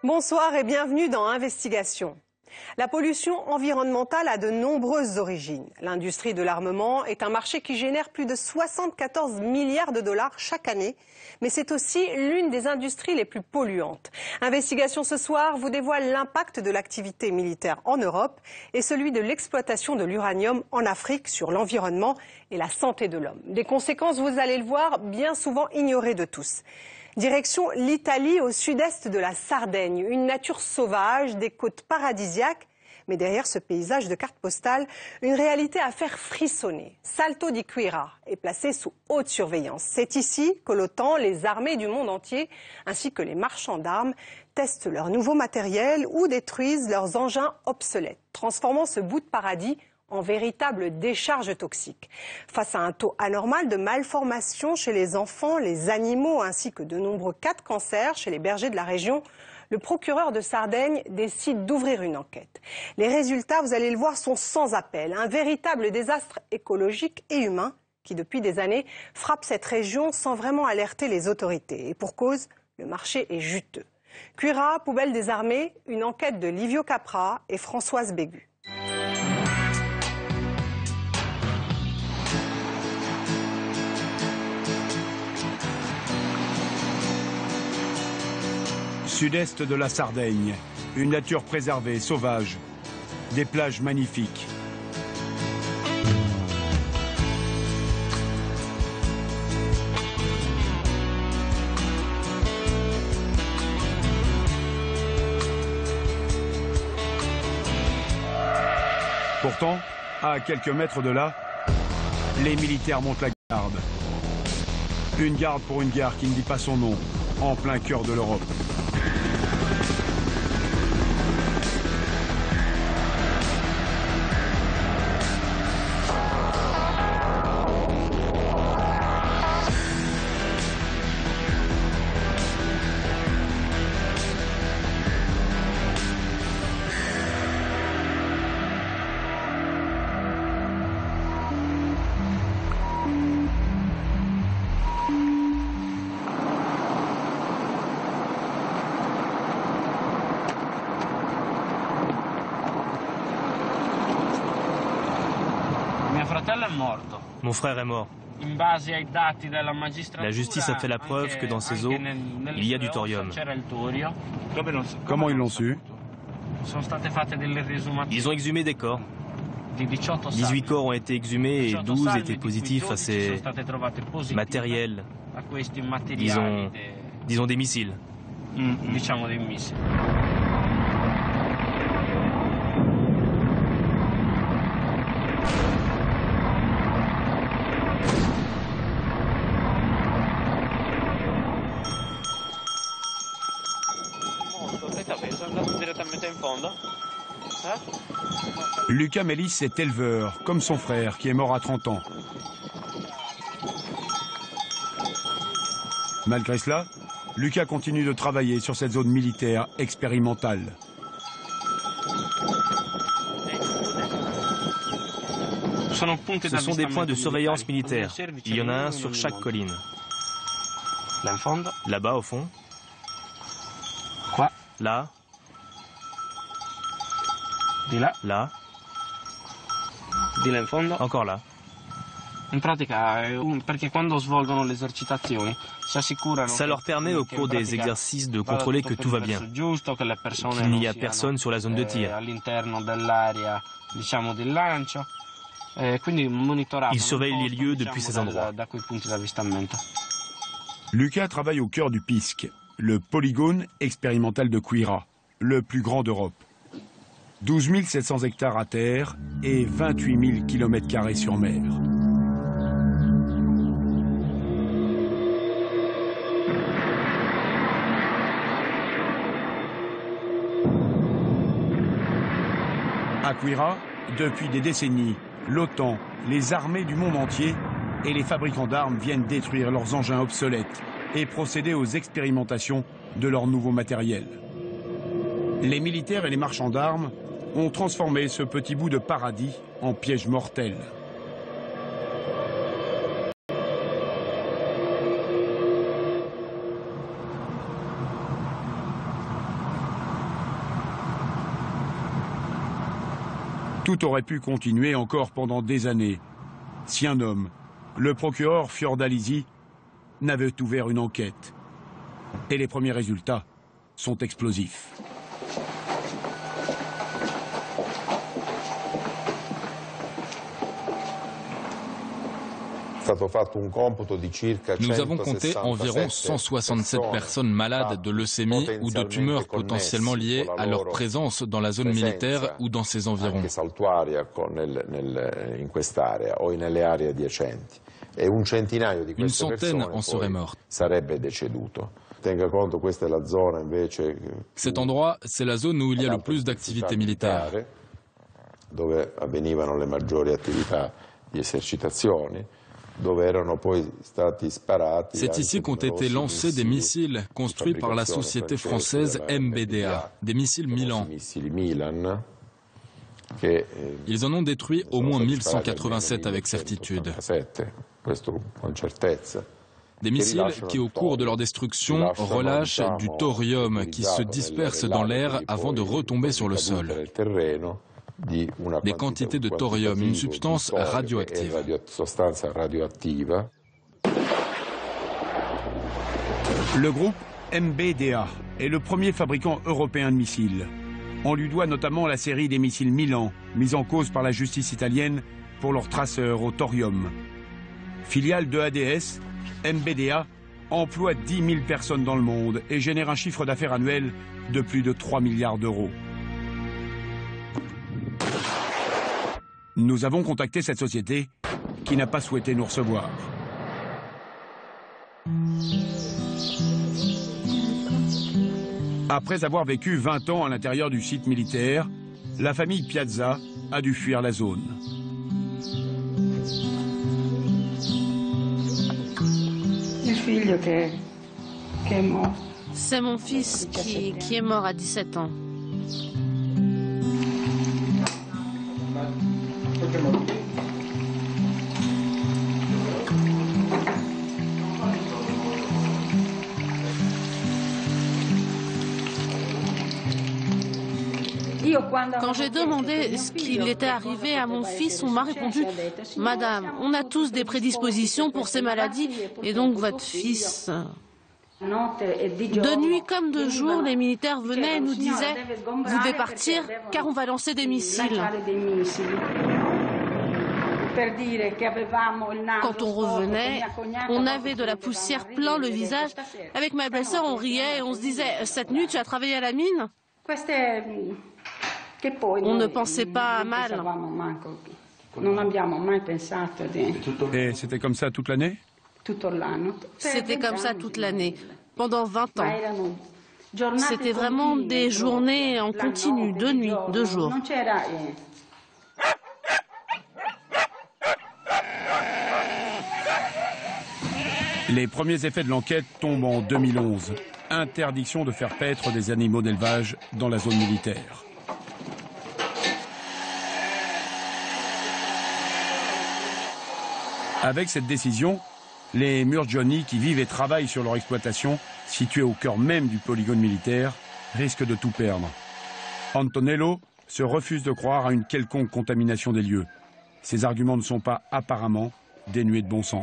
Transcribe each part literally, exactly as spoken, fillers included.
Bonsoir et bienvenue dans Investigation. La pollution environnementale a de nombreuses origines. L'industrie de l'armement est un marché qui génère plus de soixante-quatorze milliards de dollars chaque année, mais c'est aussi l'une des industries les plus polluantes. Investigation ce soir vous dévoile l'impact de l'activité militaire en Europe et celui de l'exploitation de l'uranium en Afrique sur l'environnement et la santé de l'homme. Des conséquences, vous allez le voir, bien souvent ignorées de tous. Direction l'Italie, au sud-est de la Sardaigne, une nature sauvage, des côtes paradisiaques. Mais derrière ce paysage de carte postale, une réalité à faire frissonner. Salto di Quirra est placé sous haute surveillance. C'est ici que l'OTAN, les armées du monde entier, ainsi que les marchands d'armes, testent leur nouveau matériel ou détruisent leurs engins obsolètes, transformant ce bout de paradis en véritable décharge toxique. Face à un taux anormal de malformations chez les enfants, les animaux ainsi que de nombreux cas de cancer chez les bergers de la région, le procureur de Sardaigne décide d'ouvrir une enquête. Les résultats, vous allez le voir, sont sans appel. Un véritable désastre écologique et humain qui, depuis des années, frappe cette région sans vraiment alerter les autorités. Et pour cause, le marché est juteux. Quirra, poubelle des armées, une enquête de Livio Capra et Françoise Bégu. Sud-est de la Sardaigne, une nature préservée, sauvage, des plages magnifiques. Pourtant, à quelques mètres de là, les militaires montent la garde. Une garde pour une gare qui ne dit pas son nom, en plein cœur de l'Europe. Mon frère est mort. La justice a fait la preuve que dans ces eaux, il y a du thorium. Comment ils l'ont su? Ils ont exhumé des corps. dix-huit corps ont été exhumés et douze étaient positifs à ces matériels, disons, disons des missiles. Luca Melis est éleveur, comme son frère, qui est mort à trente ans. Malgré cela, Luca continue de travailler sur cette zone militaire expérimentale. Ce sont des points de surveillance militaire. Il y en a un sur chaque colline. Là-bas, au fond. Là. Là. Encore là. Ça leur permet au cours des exercices de contrôler que tout va bien, qu'il n'y a personne sur la zone de tir. Ils surveillent les lieux depuis ces endroits. Luca travaille au cœur du P I S C, le polygone expérimental de Quirra, le plus grand d'Europe. douze mille sept cents hectares à terre et vingt-huit mille kilomètres carrés sur mer. À Quirra, depuis des décennies, l'OTAN, les armées du monde entier et les fabricants d'armes viennent détruire leurs engins obsolètes et procéder aux expérimentations de leur nouveau matériel. Les militaires et les marchands d'armes ont transformé ce petit bout de paradis en piège mortel. Tout aurait pu continuer encore pendant des années si un homme, le procureur Fiordalisi, n'avait ouvert une enquête. Et les premiers résultats sont explosifs. Nous avons compté environ cent soixante-sept personnes malades de leucémie ou de tumeurs potentiellement liées à leur présence dans la zone militaire ou dans ses environs. Une centaine en seraient mortes. Cet endroit, c'est la zone où il y a le plus d'activités militaires. C'est ici qu'ont été lancés des missiles construits par la société française M B D A, des missiles Milan. Ils en ont détruit au moins mille cent quatre-vingt-sept avec certitude. Des missiles qui, au cours de leur destruction, relâchent du thorium qui se disperse dans l'air avant de retomber sur le sol. Des quantités de thorium, une substance radioactive. Le groupe M B D A est le premier fabricant européen de missiles. On lui doit notamment la série des missiles Milan, mise en cause par la justice italienne pour leur traceur au thorium. Filiale de A D S, M B D A emploie dix mille personnes dans le monde et génère un chiffre d'affaires annuel de plus de trois milliards d'euros. Nous avons contacté cette société qui n'a pas souhaité nous recevoir. Après avoir vécu vingt ans à l'intérieur du site militaire, la famille Piazza a dû fuir la zone. C'est mon fils qui, qui est mort à dix-sept ans. Quand j'ai demandé ce qu'il était arrivé à mon fils, on m'a répondu « Madame, on a tous des prédispositions pour ces maladies, et donc votre fils... » De nuit comme de jour, les militaires venaient et nous disaient « Vous devez partir, car on va lancer des missiles. » Quand on revenait, on avait de la poussière plein le visage. Avec ma belle-sœur, on riait et on se disait « Cette nuit, tu as travaillé à la mine ?» On ne pensait pas à mal. Et c'était comme ça toute l'année? C'était comme ça toute l'année, pendant vingt ans. C'était vraiment des journées en continu, de nuit, de jour. Les premiers effets de l'enquête tombent en deux mille onze. Interdiction de faire paître des animaux d'élevage dans la zone militaire. Avec cette décision, les Murgioni qui vivent et travaillent sur leur exploitation, située au cœur même du polygone militaire, risquent de tout perdre. Antonello se refuse de croire à une quelconque contamination des lieux. Ses arguments ne sont pas apparemment dénués de bon sens.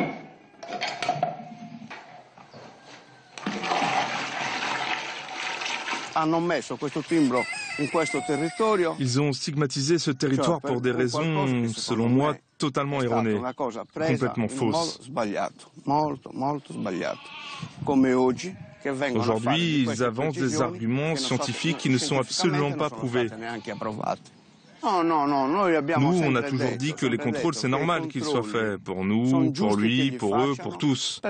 Ils ont stigmatisé ce territoire pour des raisons, selon moi, totalement erronées, complètement fausses. Aujourd'hui, ils avancent des arguments scientifiques qui ne sont absolument pas prouvés. Nous, on a toujours dit que les contrôles, c'est normal qu'ils soient faits, pour nous, pour lui, pour eux, pour tous.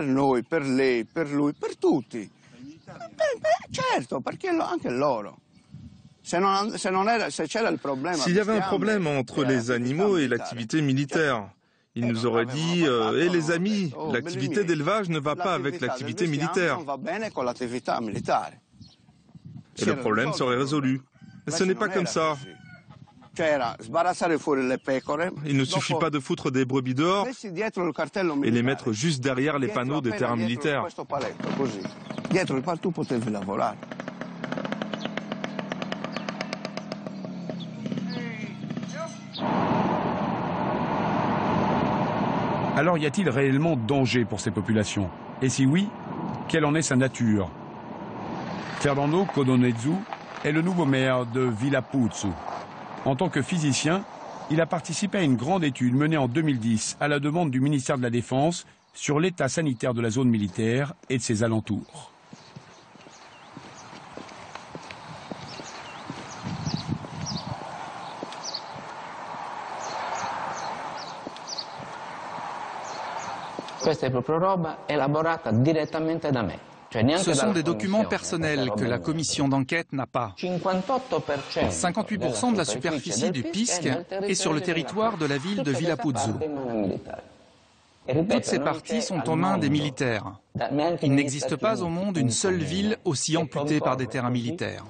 S'il y avait un problème entre les animaux et l'activité militaire, ils nous auraient dit euh, « Eh les amis, l'activité d'élevage ne va pas avec l'activité militaire. » Et le problème serait résolu. Mais ce n'est pas comme ça. Il ne suffit pas de foutre des brebis dehors et les mettre juste derrière les panneaux des terrains militaires. Alors y a-t-il réellement danger pour ces populations? Et si oui, quelle en est sa nature? Fernando Codonezzu est le nouveau maire de Villa Puzzo. En tant que physicien, il a participé à une grande étude menée en deux mille dix à la demande du ministère de la Défense sur l'état sanitaire de la zone militaire et de ses alentours. Ce sont des documents personnels que la commission d'enquête n'a pas. cinquante-huit pour cent de la superficie du Pisque est sur le territoire de la ville de Villa Puzzo. Toutes ces parties sont aux mains des militaires. Il n'existe pas au monde une seule ville aussi amputée par des terrains militaires.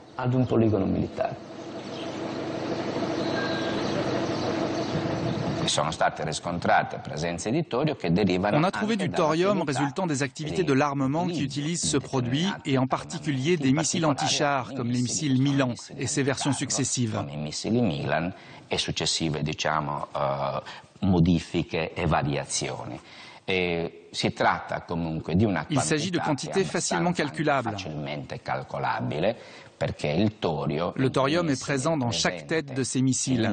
On a trouvé du thorium résultant des activités de l'armement qui utilise ce produit, et en particulier des missiles anti-chars comme les missiles Milan et ses versions successives. Il s'agit de quantités facilement calculables. Le thorium est présent dans chaque tête de ces missiles.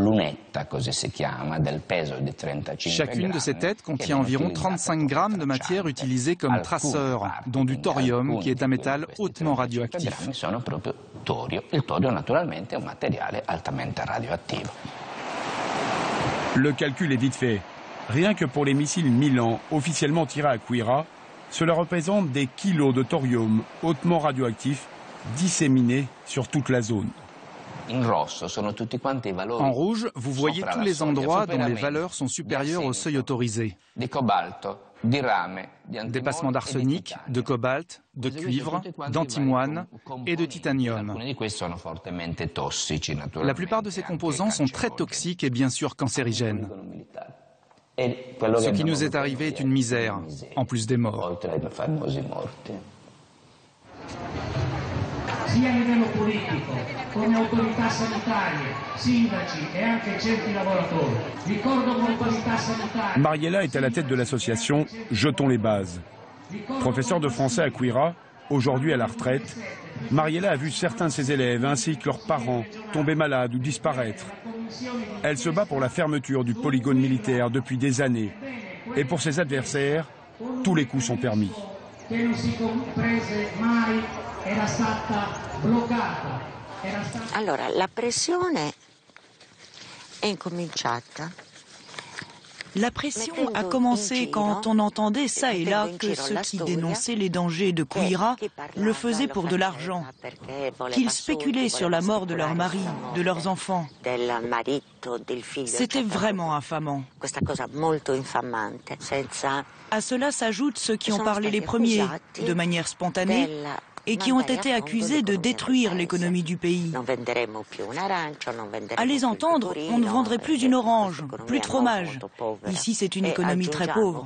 Chacune de ces têtes contient environ trente-cinq grammes de matière utilisée comme traceur, dont du thorium, qui est un métal hautement radioactif. Le calcul est vite fait. Rien que pour les missiles Milan, officiellement tirés à Quirra, cela représente des kilos de thorium hautement radioactif disséminés sur toute la zone. En rouge, vous voyez tous les endroits dont les valeurs sont supérieures au seuil autorisé. Dépassement d'arsenic, de cobalt, de cuivre, d'antimoine et de titanium. La plupart de ces composants sont très toxiques et bien sûr cancérigènes. Ce qui nous est arrivé est une misère, en plus des morts. Sia a livello politico, come autorità sanitarie, sindaci e anche certi lavoratori. Ricordo come autorità sanitaria. Mariella est à la tête de l'association Jetons les bases. Professeur de français à Quirra, aujourd'hui à la retraite, Mariella a vu certains de ses élèves ainsi que leurs parents tomber malades ou disparaître. Elle se bat pour la fermeture du polygone militaire depuis des années. Et pour ses adversaires, tous les coups sont permis. Allora, la pressione è incominciata. La pression a commencé quand on entendait ça et là que ceux qui dénonçaient les dangers de Quirra le faisaient pour de l'argent, qu'ils spéculaient sur la mort de leur mari, de leurs enfants. C'était vraiment infamant. À cela s'ajoutent ceux qui ont parlé les premiers, de manière spontanée, et qui ont été accusés de détruire l'économie du pays. À les entendre, on ne vendrait plus une orange, plus de fromage. Ici, c'est une économie très pauvre.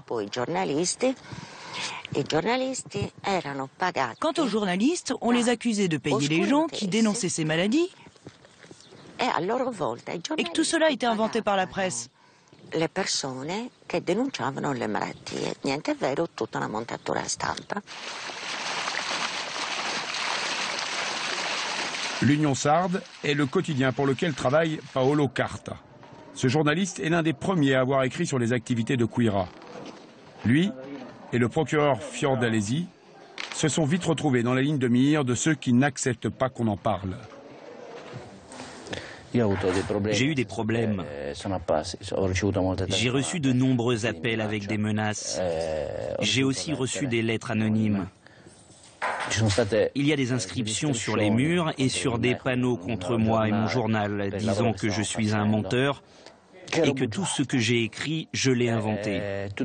Quant aux journalistes, on les accusait de payer les gens qui dénonçaient ces maladies et que tout cela était inventé par la presse. Le persone che denunciavano le malattie. Niente è vero, tutta una montatura stampa. L'Union Sarde est le quotidien pour lequel travaille Paolo Carta. Ce journaliste est l'un des premiers à avoir écrit sur les activités de Quirra. Lui et le procureur Fiordalesi se sont vite retrouvés dans la ligne de mire de ceux qui n'acceptent pas qu'on en parle. J'ai eu des problèmes. J'ai reçu de nombreux appels avec des menaces. J'ai aussi reçu des lettres anonymes. Il y a des inscriptions sur les murs et sur des panneaux contre moi et mon journal, disant que je suis un menteur et que tout ce que j'ai écrit, je l'ai inventé.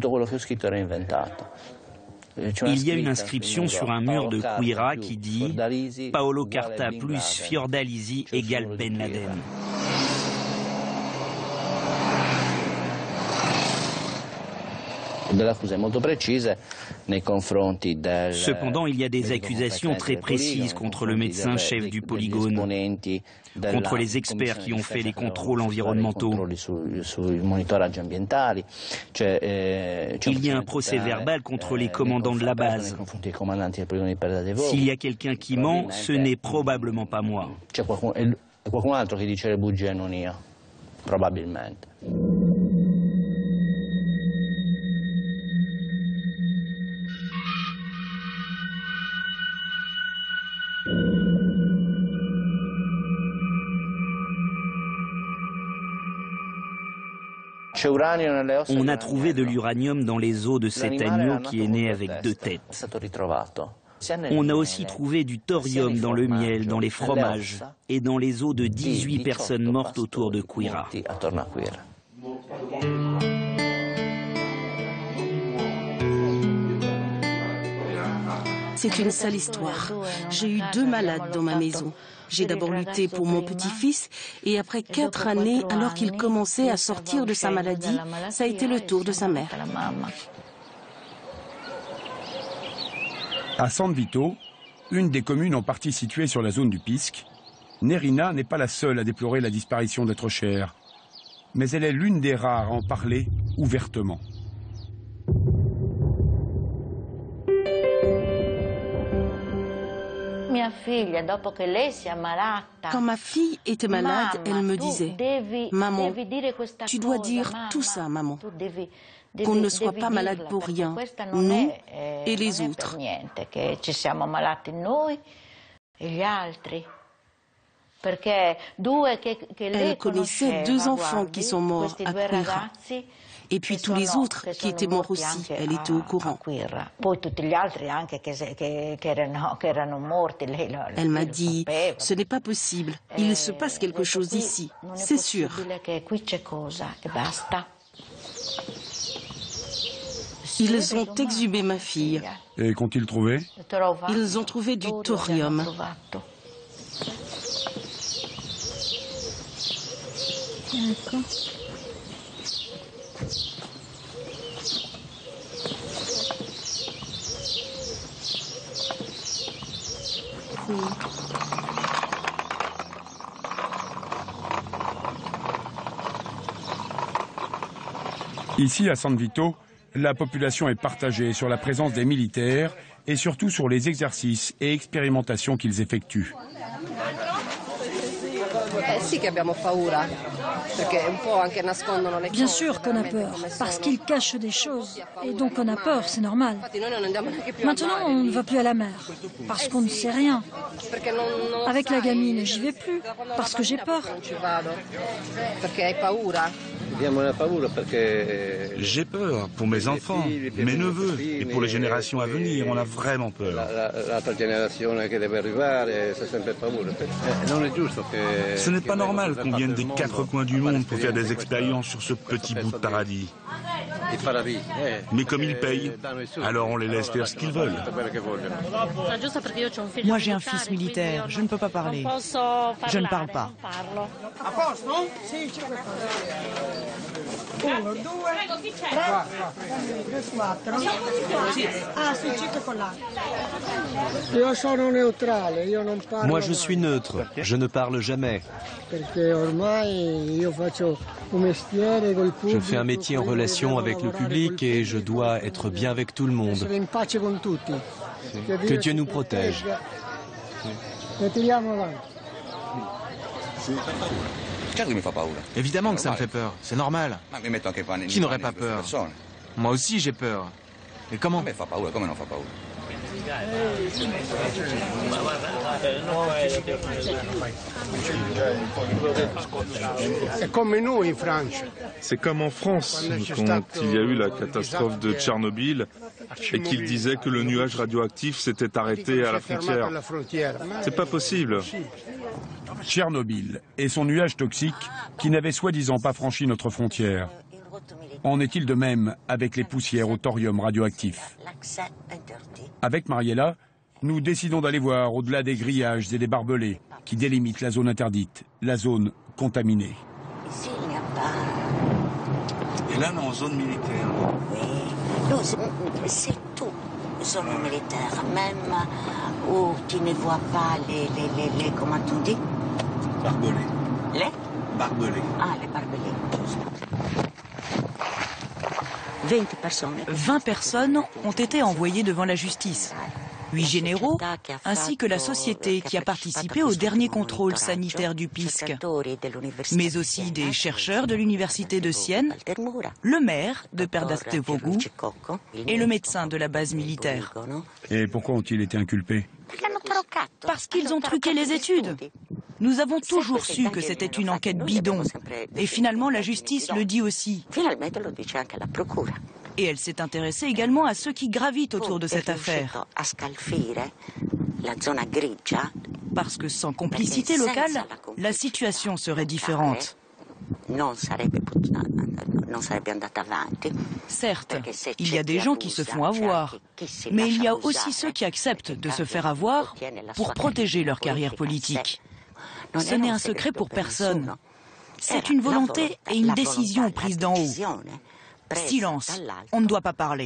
Il y a une inscription sur un mur de Quirra qui dit « Paolo Carta plus Fiordalisi égale Ben Laden ». Cependant, il y a des accusations très précises contre le médecin chef du polygone, contre les experts qui ont fait les contrôles environnementaux. Il y a un procès verbal contre les commandants de la base. S'il y a quelqu'un qui ment, ce n'est probablement pas moi. Qualcun altro che dice le bugie e non io, probabilmente. On a trouvé de l'uranium dans les os de cet agneau qui est né avec deux têtes. On a aussi trouvé du thorium dans le miel, dans les fromages et dans les os de dix-huit personnes mortes autour de Quira. C'est une sale histoire. J'ai eu deux malades dans ma maison. J'ai d'abord lutté pour mon petit-fils et après quatre années, alors qu'il commençait à sortir de sa maladie, ça a été le tour de sa mère. À San Vito, une des communes en partie située sur la zone du Pisque, Nerina n'est pas la seule à déplorer la disparition d'êtres chers, mais elle est l'une des rares à en parler ouvertement. Quand ma fille était malade, elle me disait « Maman, tu dois dire tout ça, maman. Qu'on ne soit pas malade pour rien, nous et les autres. » Elle connaissait deux enfants qui sont morts à Quira. Et puis tous les autres qui étaient morts aussi, elle était au courant. Elle m'a dit, ce n'est pas possible, il se passe quelque chose ici, c'est sûr. Ils ont exhumé ma fille. Et qu'ont-ils trouvé? Ils ont trouvé du thorium. D'accord. Oui. Ici, à San Vito, la population est partagée sur la présence des militaires et surtout sur les exercices et expérimentations qu'ils effectuent. Bien sûr qu'on a peur, parce qu'ils cachent des choses, et donc on a peur, c'est normal. Maintenant, on ne va plus à la mer, parce qu'on ne sait rien. Avec la gamine, j'y vais plus, parce que j'ai peur. J'ai peur pour mes enfants, mes neveux, et pour les générations à venir, on a vraiment peur. Ce n'est pas normal qu'on vienne des quatre coins du monde pour faire des expériences sur ce petit bout de paradis. Mais comme ils payent, alors on les laisse faire ce qu'ils veulent. Moi j'ai un fils militaire, je ne peux pas parler. Je ne parle pas. Moi je suis neutre, je ne parle jamais. Je fais un métier en relation avec le public et je dois être bien avec tout le monde. Que Dieu nous protège. Évidemment que ça me fait peur, c'est normal. Qui n'aurait pas peur? Moi aussi j'ai peur. Et comment? C'est comme en France, quand il y a eu la catastrophe de Tchernobyl et qu'il disait que le nuage radioactif s'était arrêté à la frontière. C'est pas possible. Tchernobyl et son nuage toxique qui n'avait soi-disant pas franchi notre frontière. En est-il de même avec les poussières au thorium radioactif? Avec Mariella, nous décidons d'aller voir au-delà des grillages et des barbelés qui délimitent la zone interdite, la zone contaminée. Et là, on est en zone militaire. oui. C'est tout zone militaire, même où tu ne vois pas les, les, les, les comment tu dis? Barbelés. Les? Barbelés. Ah, les barbelés. vingt personnes ont été envoyées devant la justice. Huit généraux, ainsi que la société qui a participé au dernier contrôle sanitaire du P I S C, mais aussi des chercheurs de l'université de Sienne, le maire de Perdastevogu et le médecin de la base militaire. Et pourquoi ont-ils été inculpés? Parce qu'ils ont truqué les études. Nous avons toujours su que c'était une enquête bidon. Et finalement, la justice le dit aussi. Et elle s'est intéressée également à ceux qui gravitent autour de cette affaire. Parce que sans complicité locale, la situation serait différente. Certes, il y a des gens qui se font avoir, mais il y a aussi ceux qui acceptent de se faire avoir pour protéger leur carrière politique. Ce n'est un secret pour personne. C'est une volonté et une décision prise d'en haut. Silence, on ne doit pas parler.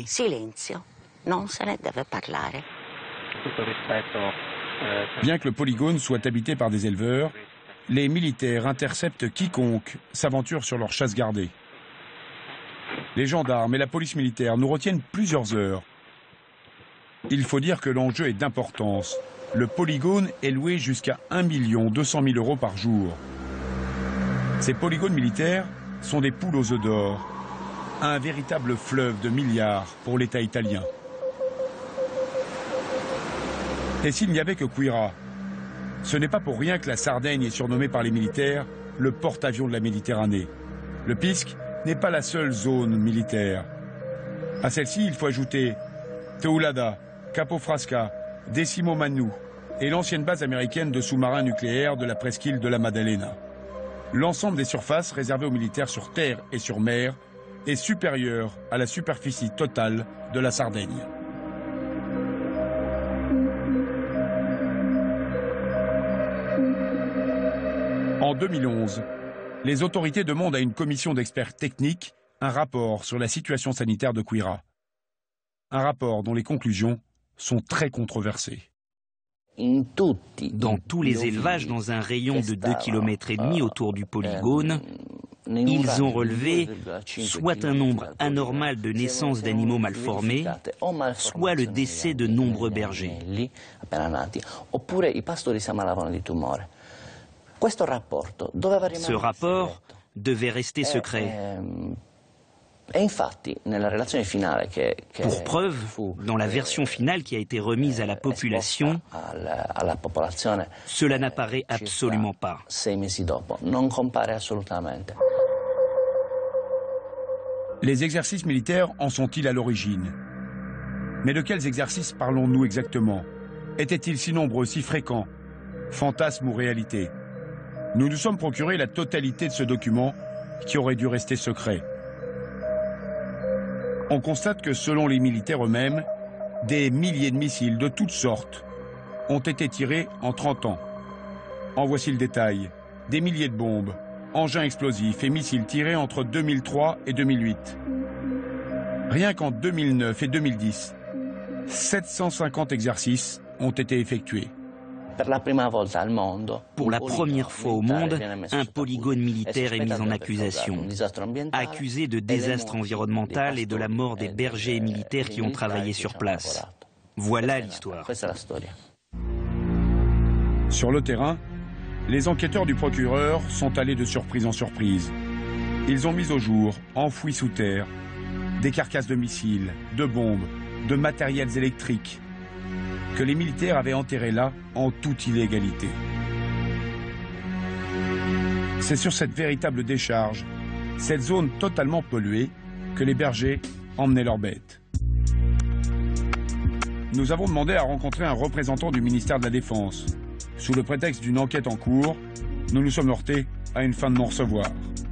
Bien que le polygone soit habité par des éleveurs, les militaires interceptent quiconque s'aventure sur leur chasse gardée. Les gendarmes et la police militaire nous retiennent plusieurs heures. Il faut dire que l'enjeu est d'importance. Le polygone est loué jusqu'à un million deux cent mille euros par jour. Ces polygones militaires sont des poules aux œufs d'or, un véritable fleuve de milliards pour l'État italien. Et s'il n'y avait que Quirra, ce n'est pas pour rien que la Sardaigne est surnommée par les militaires le porte-avions de la Méditerranée. Le P I S C n'est pas la seule zone militaire. À celle-ci, il faut ajouter Teulada, Capo Frasca, Decimo Manu et l'ancienne base américaine de sous-marins nucléaires de la presqu'île de la Maddalena. L'ensemble des surfaces réservées aux militaires sur terre et sur mer est supérieur à la superficie totale de la Sardaigne. En deux mille onze, les autorités demandent à une commission d'experts techniques un rapport sur la situation sanitaire de Quirra. Un rapport dont les conclusions sont très controversées. Dans tous les élevages dans un rayon de deux kilomètres et demi autour du polygone, ils ont relevé soit un nombre anormal de naissances d'animaux mal formés, soit le décès de nombreux bergers. Ce rapport devait rester secret. Pour preuve, dans la version finale qui a été remise à la population, cela n'apparaît absolument pas. Les exercices militaires en sont-ils à l'origine? Mais de quels exercices parlons-nous exactement? Étaient-ils si nombreux, si fréquents? Fantasme ou réalité? Nous nous sommes procuré la totalité de ce document qui aurait dû rester secret. On constate que selon les militaires eux-mêmes, des milliers de missiles de toutes sortes ont été tirés en trente ans. En voici le détail. Des milliers de bombes, engins explosifs et missiles tirés entre deux mille trois et deux mille huit. Rien qu'en deux mille neuf et deux mille dix, sept cent cinquante exercices ont été effectués. Pour la première fois au monde, un polygone militaire est mis en accusation, accusé de désastre environnemental et de la mort des bergers et militaires qui ont travaillé sur place. Voilà l'histoire. Sur le terrain, les enquêteurs du procureur sont allés de surprise en surprise. Ils ont mis au jour, enfouis sous terre, des carcasses de missiles, de bombes, de matériels électriques, que les militaires avaient enterrés là en toute illégalité. C'est sur cette véritable décharge, cette zone totalement polluée, que les bergers emmenaient leurs bêtes. Nous avons demandé à rencontrer un représentant du ministère de la Défense. Sous le prétexte d'une enquête en cours, nous nous sommes heurtés à une fin de non-recevoir.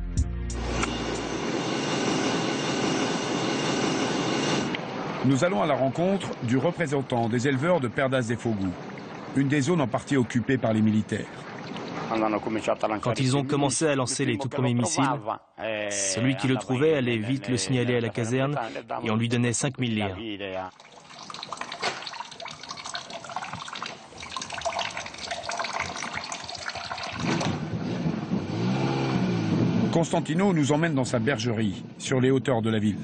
Nous allons à la rencontre du représentant des éleveurs de Perdastevogu, une des zones en partie occupées par les militaires. Quand ils ont commencé à lancer les tout premiers missiles, celui qui le trouvait allait vite le signaler à la caserne et on lui donnait cinq mille lire. Constantino nous emmène dans sa bergerie, sur les hauteurs de la ville.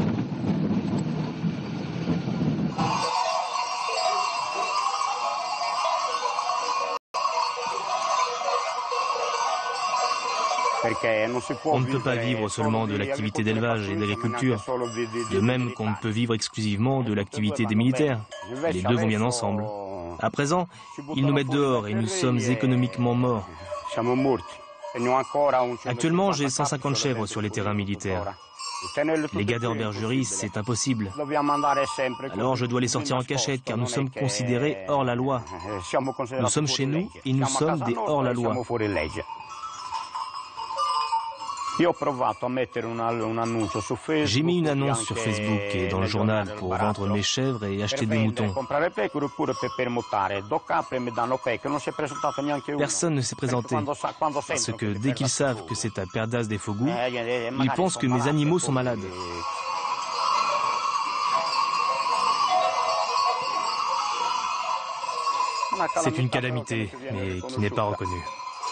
On ne peut pas vivre seulement de l'activité d'élevage et d'agriculture, de même qu'on ne peut vivre exclusivement de l'activité des militaires. Les deux vont bien ensemble. À présent, ils nous mettent dehors et nous sommes économiquement morts. Actuellement, j'ai cent cinquante chèvres sur les terrains militaires. Les gars de bergerie, c'est impossible. Alors je dois les sortir en cachette car nous sommes considérés hors la loi. Nous sommes chez nous et nous sommes des hors la loi. J'ai mis une annonce sur Facebook et dans le journal pour vendre mes chèvres et acheter des moutons. Personne ne s'est présenté, parce que dès qu'ils savent que c'est à Perdas des Fogou, ils pensent que mes animaux sont malades. C'est une calamité, mais qui n'est pas reconnue.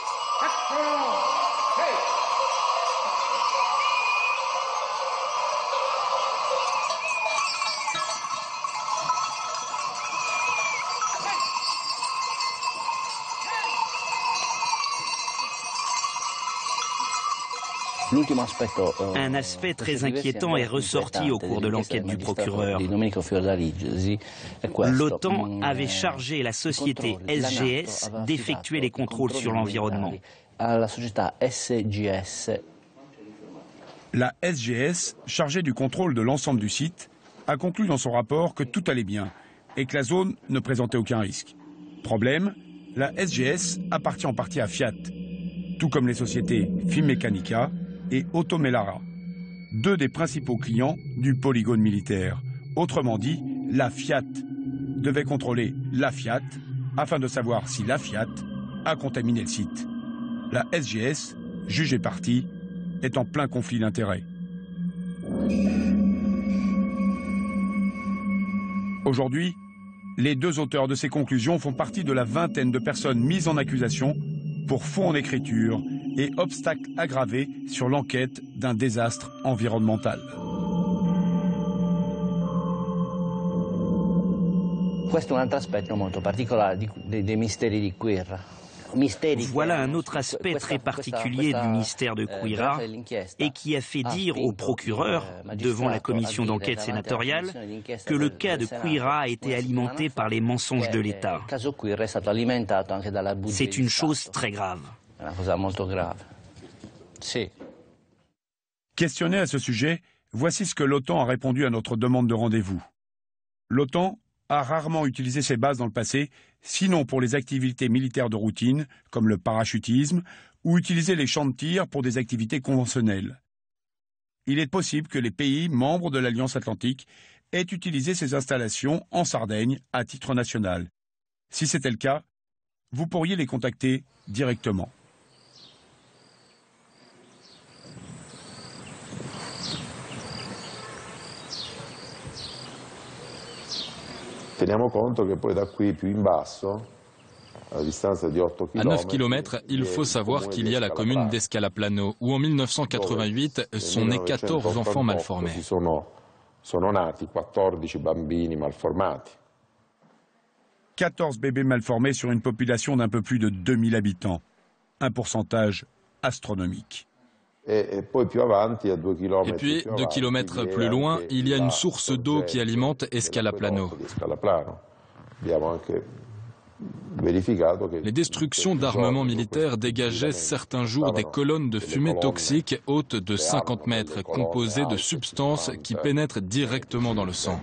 Un aspect très inquiétant est ressorti au cours de l'enquête du procureur. L'OTAN avait chargé la société S G S d'effectuer les contrôles sur l'environnement. La S G S, chargée du contrôle de l'ensemble du site, a conclu dans son rapport que tout allait bien et que la zone ne présentait aucun risque. Problème, la S G S appartient en partie à Fiat, tout comme les sociétés Finmeccanica et Automelara, deux des principaux clients du polygone militaire. Autrement dit, la Fiat devait contrôler la Fiat afin de savoir si la Fiat a contaminé le site. La S G S, jugée partie, est en plein conflit d'intérêts. Aujourd'hui, les deux auteurs de ces conclusions font partie de la vingtaine de personnes mises en accusation pour faux en écriture et obstacles aggravés sur l'enquête d'un désastre environnemental. Voilà un autre aspect très particulier du mystère de Quira et qui a fait dire au procureur, devant la commission d'enquête sénatoriale, que le cas de Quira a été alimenté par les mensonges de l'État. C'est une chose très grave. Questionné à ce sujet, voici ce que l'OTAN a répondu à notre demande de rendez-vous. L'OTAN a rarement utilisé ses bases dans le passé, sinon pour les activités militaires de routine, comme le parachutisme, ou utiliser les champs de tir pour des activités conventionnelles. Il est possible que les pays membres de l'Alliance Atlantique aient utilisé ces installations en Sardaigne à titre national. Si c'était le cas, vous pourriez les contacter directement. Teniamo conto che poi da qui più in basso, à neuf kilomètres, il faut savoir qu'il y a la commune d'Escalaplano, où en mille neuf cent quatre-vingt-huit sont nés quatorze enfants malformés. quatorze bébés malformés sur une population d'un peu plus de deux mille habitants. Un pourcentage astronomique. Et puis, deux kilomètres plus loin, il y a une source d'eau qui alimente Escalaplano. Les destructions d'armements militaires dégageaient certains jours des colonnes de fumée toxique hautes de cinquante mètres, composées de substances qui pénètrent directement dans le sang.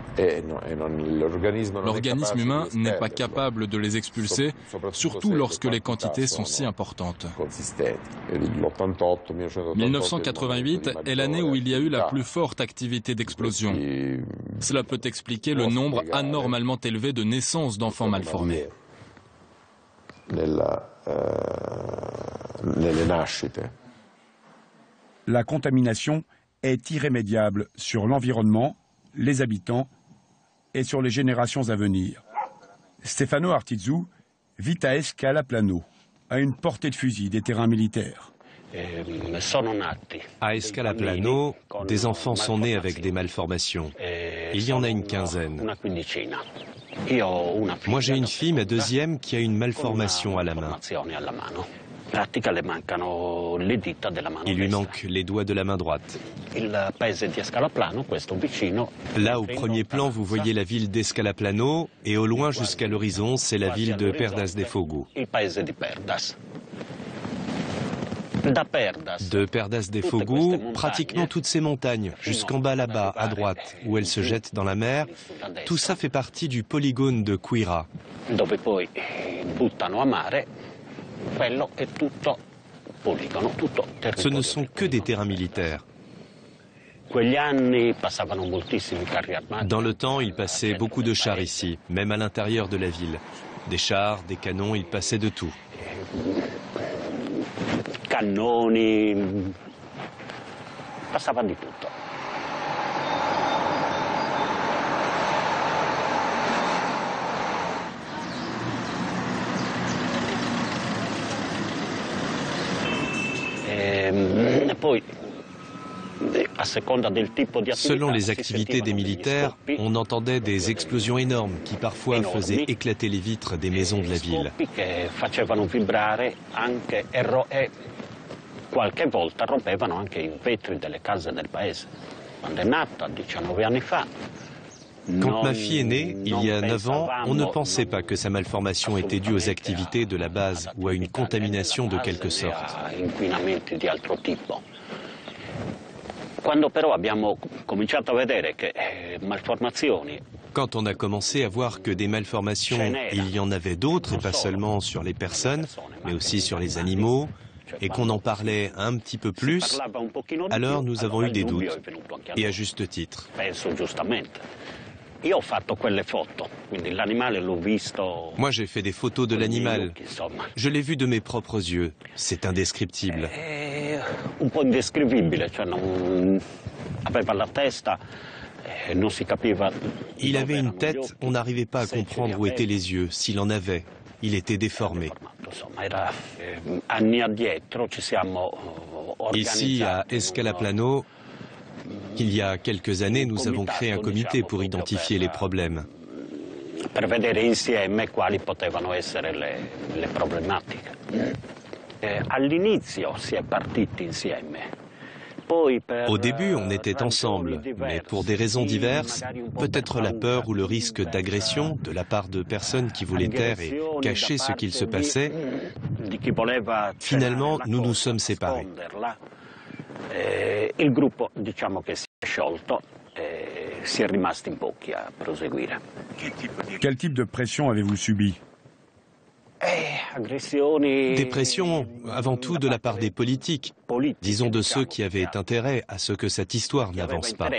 L'organisme humain n'est pas capable de les expulser, surtout lorsque les quantités sont si importantes. mille neuf cent quatre-vingt-huit est l'année où il y a eu la plus forte activité d'explosion. Cela peut expliquer le nombre anormalement élevé de naissances d'enfants mal formés. La contamination est irrémédiable sur l'environnement, les habitants et sur les générations à venir. Stefano Artizzu vit à Escalaplano, à une portée de fusil des terrains militaires. À Escalaplano, des enfants sont nés avec des malformations. Il y en a une quinzaine. Moi j'ai une fille, ma deuxième, qui a une malformation à la main. Il lui manque les doigts de la main droite. Là, au premier plan, vous voyez la ville d'Escalaplano et au loin jusqu'à l'horizon, c'est la ville de Perdas de Fogo. De Perdas de Fogo, pratiquement toutes ces montagnes, jusqu'en bas là-bas, à droite, où elles se jettent dans la mer, tout ça fait partie du polygone de Quirà. Ce ne sont que des terrains militaires. Dans le temps, il passait beaucoup de chars ici, même à l'intérieur de la ville. Des chars, des canons, il passait de tout. Cannoni, passava di tutto. E poi, a seconda del tipo di attività, selon les activités des militaires, on entendait des explosions énormes qui parfois faisaient éclater les vitres des maisons de la ville. Qualche volta rompevano anche i vetri delle case del paese. Quando è nata, diciannove anni fa. Quand ma fille est née, il y a neuf ans, on ne pensait pas que sa malformation était due aux activités de la base ou à une contamination de quelque sorte. Quando però abbiamo cominciato a vedere che malformazioni. Quand on a commencé à voir que des malformations, il y en avait d'autres, et pas seulement sur les personnes, mais aussi sur les animaux, et qu'on en parlait un petit peu plus, alors nous avons eu des doutes, et à juste titre. Moi j'ai fait des photos de l'animal, je l'ai vu de mes propres yeux, c'est indescriptible. Il avait une tête, on n'arrivait pas à comprendre où étaient les yeux, s'il en avait. Il était déformé. Ici, à Escalaplano, il y a quelques années, nous avons créé un comité pour identifier les problèmes. Au début, on était ensemble, mais pour des raisons diverses, peut-être la peur ou le risque d'agression de la part de personnes qui voulaient taire et cacher ce qu'il se passait, finalement, nous nous sommes séparés. Quel type de pression avez-vous subi? Des pressions, avant tout de la part des politiques, disons de ceux qui avaient intérêt à ce que cette histoire n'avance pas.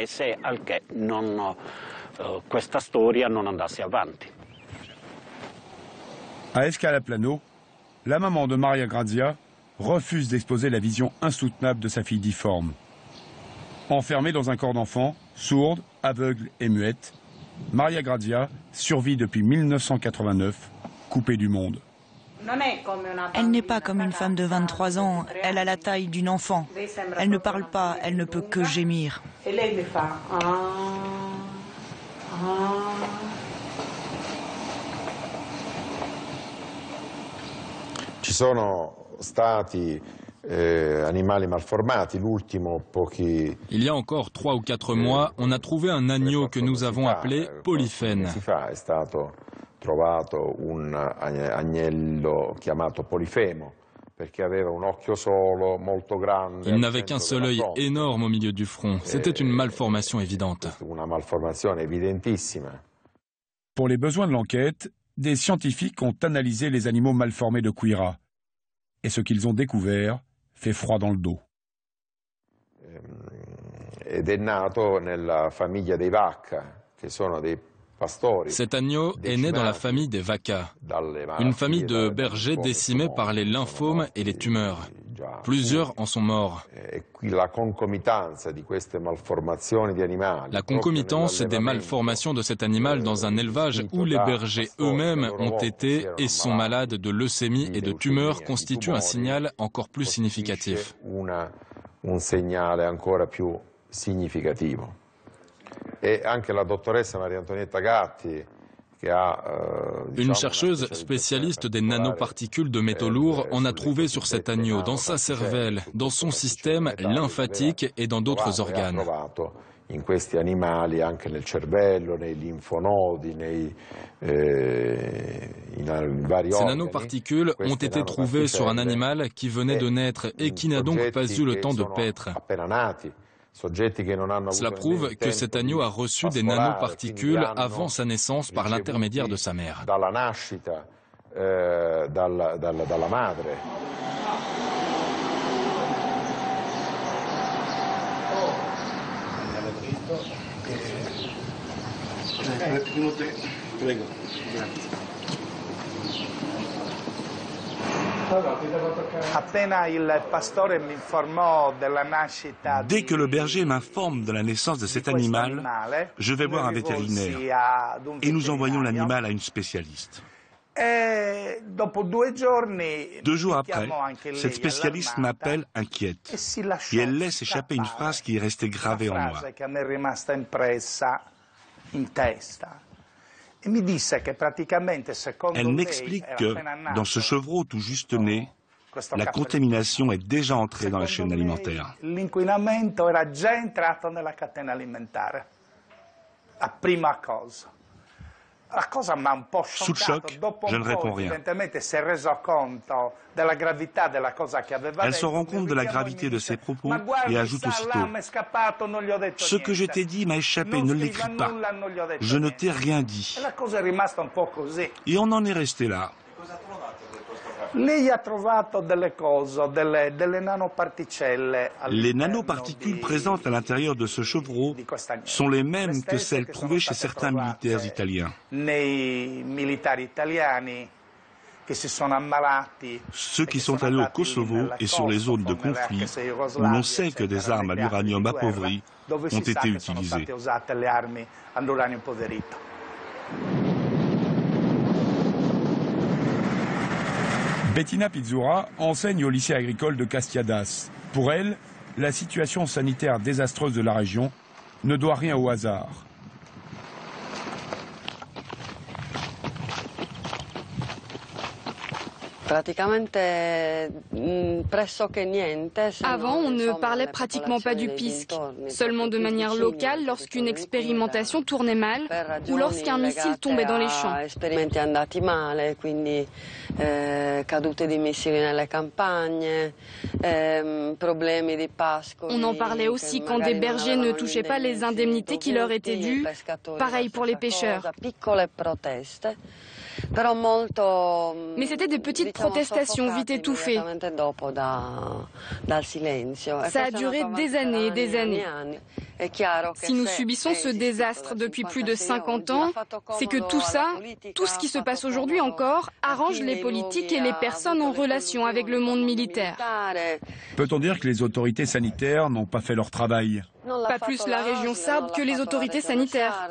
À Escalaplano, la maman de Maria Grazia refuse d'exposer la vision insoutenable de sa fille difforme. Enfermée dans un corps d'enfant, sourde, aveugle et muette, Maria Grazia survit depuis mille neuf cent quatre-vingt-neuf, coupée du monde. Elle n'est pas comme une femme de vingt-trois ans, elle a la taille d'une enfant. Elle ne parle pas, elle ne peut que gémir. Ci sono stati animali malformati, l'ultimo pochi. Il y a encore trois ou quatre mois, on a trouvé un agneau que nous avons appelé Polyphène. È stato trovato un agnello chiamato Polifemo. Il n'avait qu'un seul œil énorme au milieu du front. C'était une malformation évidente. Pour les besoins de l'enquête, des scientifiques ont analysé les animaux malformés de Quira. Et ce qu'ils ont découvert fait froid dans le dos. Cet agneau est né dans la famille des Vacca, une famille de bergers décimés par les lymphomes et les tumeurs. Plusieurs en sont morts. La concomitance des malformations de cet animal dans un élevage où les bergers eux-mêmes ont été et sont malades de leucémie et de tumeurs constitue un signal encore plus significatif. Une chercheuse spécialiste des nanoparticules de métaux lourds en a trouvé sur cet agneau, dans sa cervelle, dans son système lymphatique et dans d'autres organes. Ces nanoparticules ont été trouvées sur un animal qui venait de naître et qui n'a donc pas eu le temps de paître. Cela prouve que cet agneau a reçu des nanoparticules avant sa naissance par l'intermédiaire de sa mère. Dès que le berger m'informe de la naissance de cet animal, je vais voir un vétérinaire et nous envoyons l'animal à une spécialiste. Deux jours après, cette spécialiste m'appelle inquiète et elle laisse échapper une phrase qui est restée gravée en moi. Elle m'explique que, dans ce chevreau tout juste né, la contamination est déjà entrée dans la chaîne alimentaire. Sous le choc, je ne réponds rien. Elle se rend compte de la gravité de ses propos et ajoute aussitôt « Ce que je t'ai dit m'a échappé, ne l'écris pas. Je ne t'ai rien dit. » Et on en est resté là. Les nanoparticules présentes à l'intérieur de ce chevreau sont les mêmes que celles trouvées chez certains militaires italiens. Ceux qui sont allés au Kosovo et sur les zones de conflit où l'on sait que des armes à l'uranium appauvri ont été utilisées. Bettina Pizzura enseigne au lycée agricole de Castiadas. Pour elle, la situation sanitaire désastreuse de la région ne doit rien au hasard. Avant, on ne parlait pratiquement pas du pisque, seulement de manière locale lorsqu'une expérimentation tournait mal ou lorsqu'un missile tombait dans les champs. On en parlait aussi quand des bergers ne touchaient pas les indemnités qui leur étaient dues, pareil pour les pêcheurs. Mais c'était des petites protestations vite étouffées. Ça a duré des années et des années. Si nous subissons ce désastre depuis plus de cinquante ans, c'est que tout ça, tout ce qui se passe aujourd'hui encore, arrange les politiques et les personnes en relation avec le monde militaire. Peut-on dire que les autorités sanitaires n'ont pas fait leur travail? Pas plus la région sarde que les autorités sanitaires.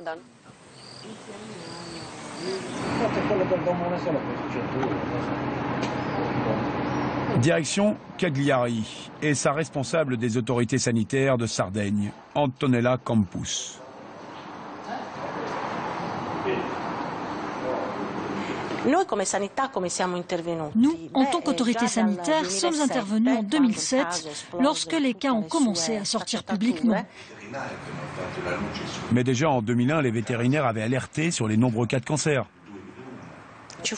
Direction Cagliari et sa responsable des autorités sanitaires de Sardaigne, Antonella Campus. Nous, en tant qu'autorité sanitaire, sommes intervenus en deux mille sept lorsque les cas ont commencé à sortir publiquement. Mais déjà en deux mille un, les vétérinaires avaient alerté sur les nombreux cas de cancer. Il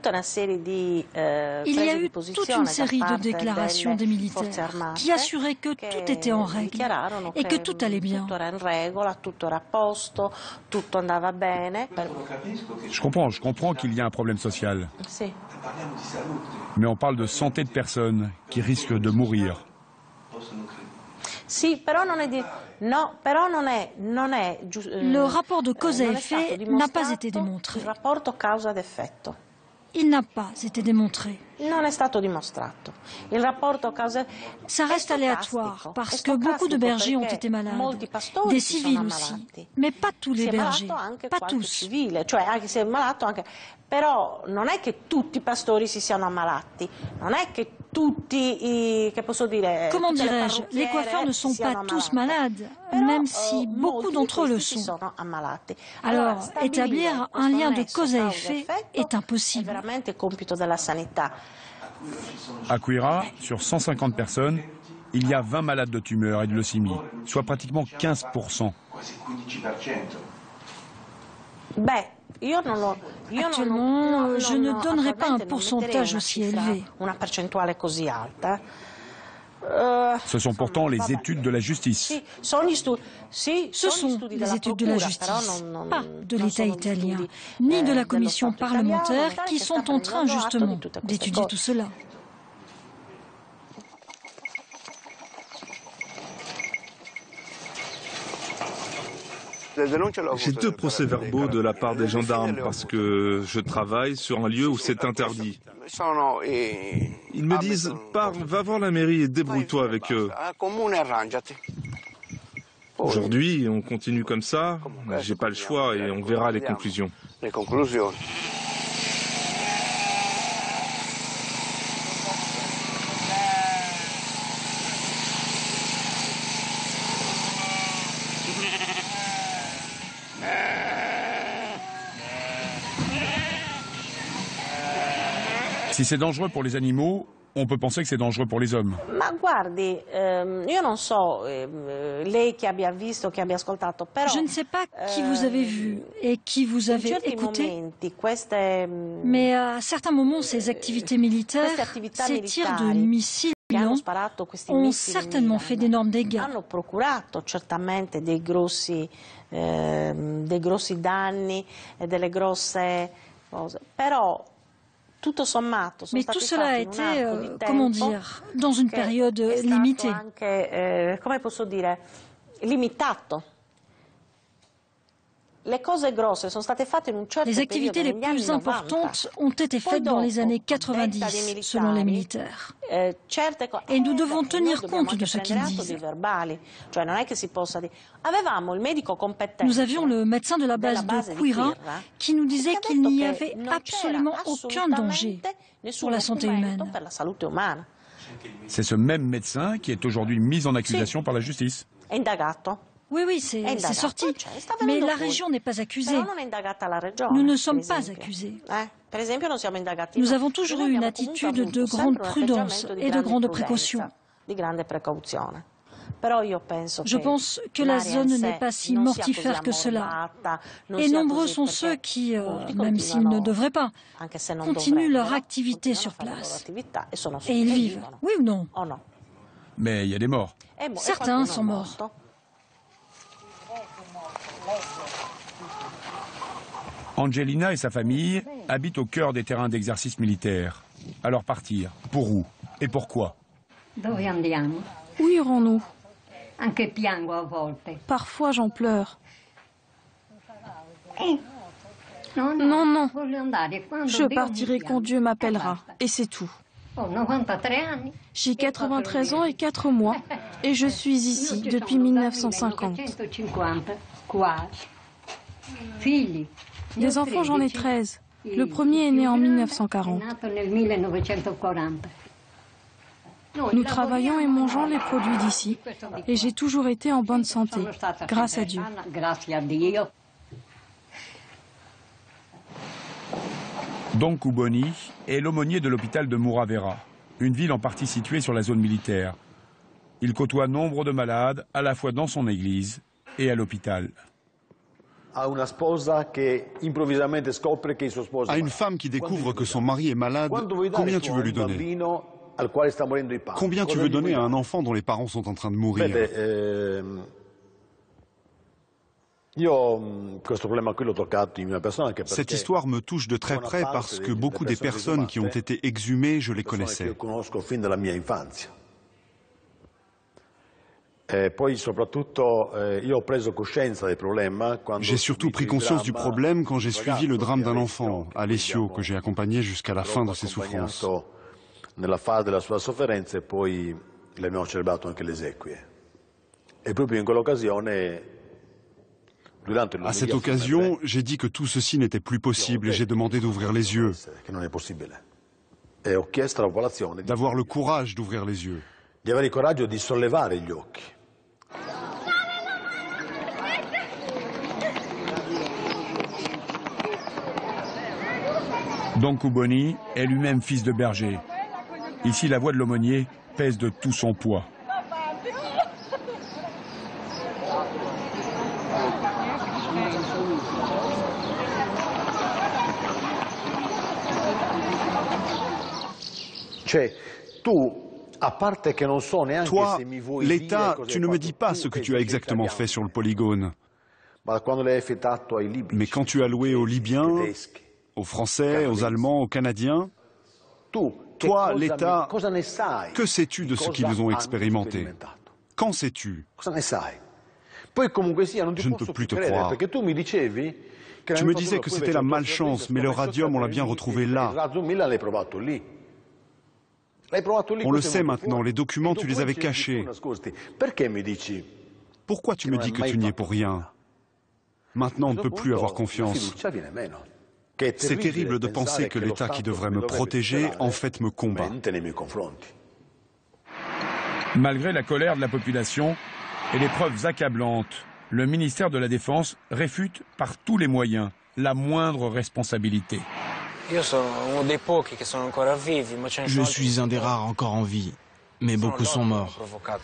y a eu toute une série de déclarations des militaires qui assuraient que tout était en règle et que tout allait bien. Je comprends, je comprends qu'il y a un problème social. Mais on parle de santé de personnes qui risquent de mourir. Le rapport de cause à effet n'a pas été démontré. Il n'a pas été démontré. Ça reste aléatoire parce que beaucoup de bergers ont été malades, des civils aussi, mais pas tous les bergers, pas tous. Però non è che tutti i pastori si siano ammalati, non è che tutti i, che posso dire, comment dirais-je, les coiffeurs ne sont pas tous malades, même si beaucoup d'entre eux le sont. Alors, établir un lien de cause à effet est impossible. À Quira, sur cent cinquante personnes, il y a vingt malades de tumeurs et de leucémie, soit pratiquement quinze pour cent. Actuellement, je ne donnerai pas un pourcentage aussi élevé. Ce sont pourtant les études de la justice. Ce sont les études de la justice, pas de l'État italien, ni de la commission parlementaire qui sont en train justement d'étudier tout cela. J'ai deux procès-verbaux de la part des gendarmes parce que je travaille sur un lieu où c'est interdit. Ils me disent « Parle, va voir la mairie et débrouille-toi avec eux ». Aujourd'hui, on continue comme ça, j'ai pas le choix et on verra les conclusions. Si c'est dangereux pour les animaux, on peut penser que c'est dangereux pour les hommes. Je ne sais pas qui vous avez vu et qui vous avez écouté, mais à certains moments, ces activités militaires, ces tirs de missiles ont certainement fait d'énormes dégâts. Mais tout cela a été, euh, comment dire, dans une période limitée. Les activités les plus importantes ont été faites dans les années quatre-vingt-dix, selon les militaires. Et nous devons tenir compte de ce qu'ils disent. Nous avions le médecin de la base de Quira qui nous disait qu'il n'y avait absolument aucun danger pour la santé humaine. C'est ce même médecin qui est aujourd'hui mis en accusation par la justice. Oui, oui, c'est sorti. Mais la région n'est pas accusée. Nous ne sommes pas accusés. Nous avons toujours eu une attitude de grande prudence et de grande précaution. Je pense que la zone n'est pas si mortifère que cela. Et nombreux sont ceux qui, euh, même s'ils ne devraient pas, continuent leur activité sur place. Et ils vivent, oui ou non? Mais il y a des morts. Certains sont morts. Angelina et sa famille habitent au cœur des terrains d'exercice militaire. Alors partir, pour où et pourquoi? Où irons-nous? Parfois j'en pleure. Non, non, je partirai quand Dieu m'appellera, et c'est tout. J'ai quatre-vingt-treize ans et quatre mois, et je suis ici depuis mille neuf cent cinquante. Des enfants, j'en ai treize. Le premier est né en mille neuf cent quarante. Nous travaillons et mangeons les produits d'ici, et j'ai toujours été en bonne santé, grâce à Dieu. Don Cuboni est l'aumônier de l'hôpital de Muravera, une ville en partie située sur la zone militaire. Il côtoie nombre de malades, à la fois dans son église et à l'hôpital. À une femme qui découvre que son mari est malade, combien tu veux lui donner? Combien tu veux donner à un enfant dont les parents sont en train de mourir? Cette histoire me touche de très près parce que beaucoup des personnes qui ont été exhumées, je les connaissais. J'ai surtout pris conscience du problème quand j'ai suivi le drame d'un enfant, Alessio, que j'ai accompagné jusqu'à la fin de ses souffrances. À cette occasion, j'ai dit que tout ceci n'était plus possible et j'ai demandé d'ouvrir les yeux, d'avoir le courage d'ouvrir les yeux. Don Cuboni est lui-même fils de berger. Ici, la voix de l'aumônier pèse de tout son poids. Toi, l'État, tu ne me dis pas ce que tu as exactement fait sur le polygone. Mais quand tu as loué aux Libyens, aux Français, aux Allemands, aux Canadiens, toi, l'État, que sais-tu de ce qu'ils ont expérimenté? Qu'en sais-tu? Je ne peux plus te croire. Tu me disais que c'était la malchance, mais le radium, on l'a bien retrouvé là. On le sait maintenant, les documents, tu les avais cachés. Pourquoi tu me dis que tu n'y es pour rien? Maintenant, on ne peut plus avoir confiance. C'est terrible de penser que l'État qui devrait me protéger, en fait, me combat. Malgré la colère de la population et les preuves accablantes, le ministère de la Défense réfute par tous les moyens la moindre responsabilité. Je suis un des rares encore en vie, mais beaucoup sont morts.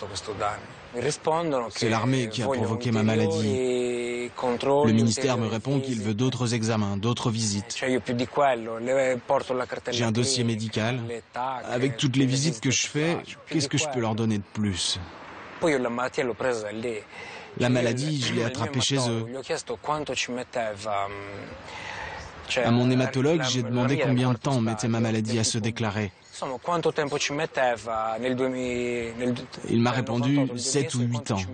C'est l'armée qui a provoqué ma maladie. Le ministère me répond qu'il veut d'autres examens, d'autres visites. J'ai un dossier médical. Avec toutes les visites que je fais, qu'est-ce que je peux leur donner de plus? La maladie, je l'ai attrapée chez eux. À mon hématologue, j'ai demandé combien de temps mettait ma maladie à se déclarer. Il m'a répondu sept ou huit ans.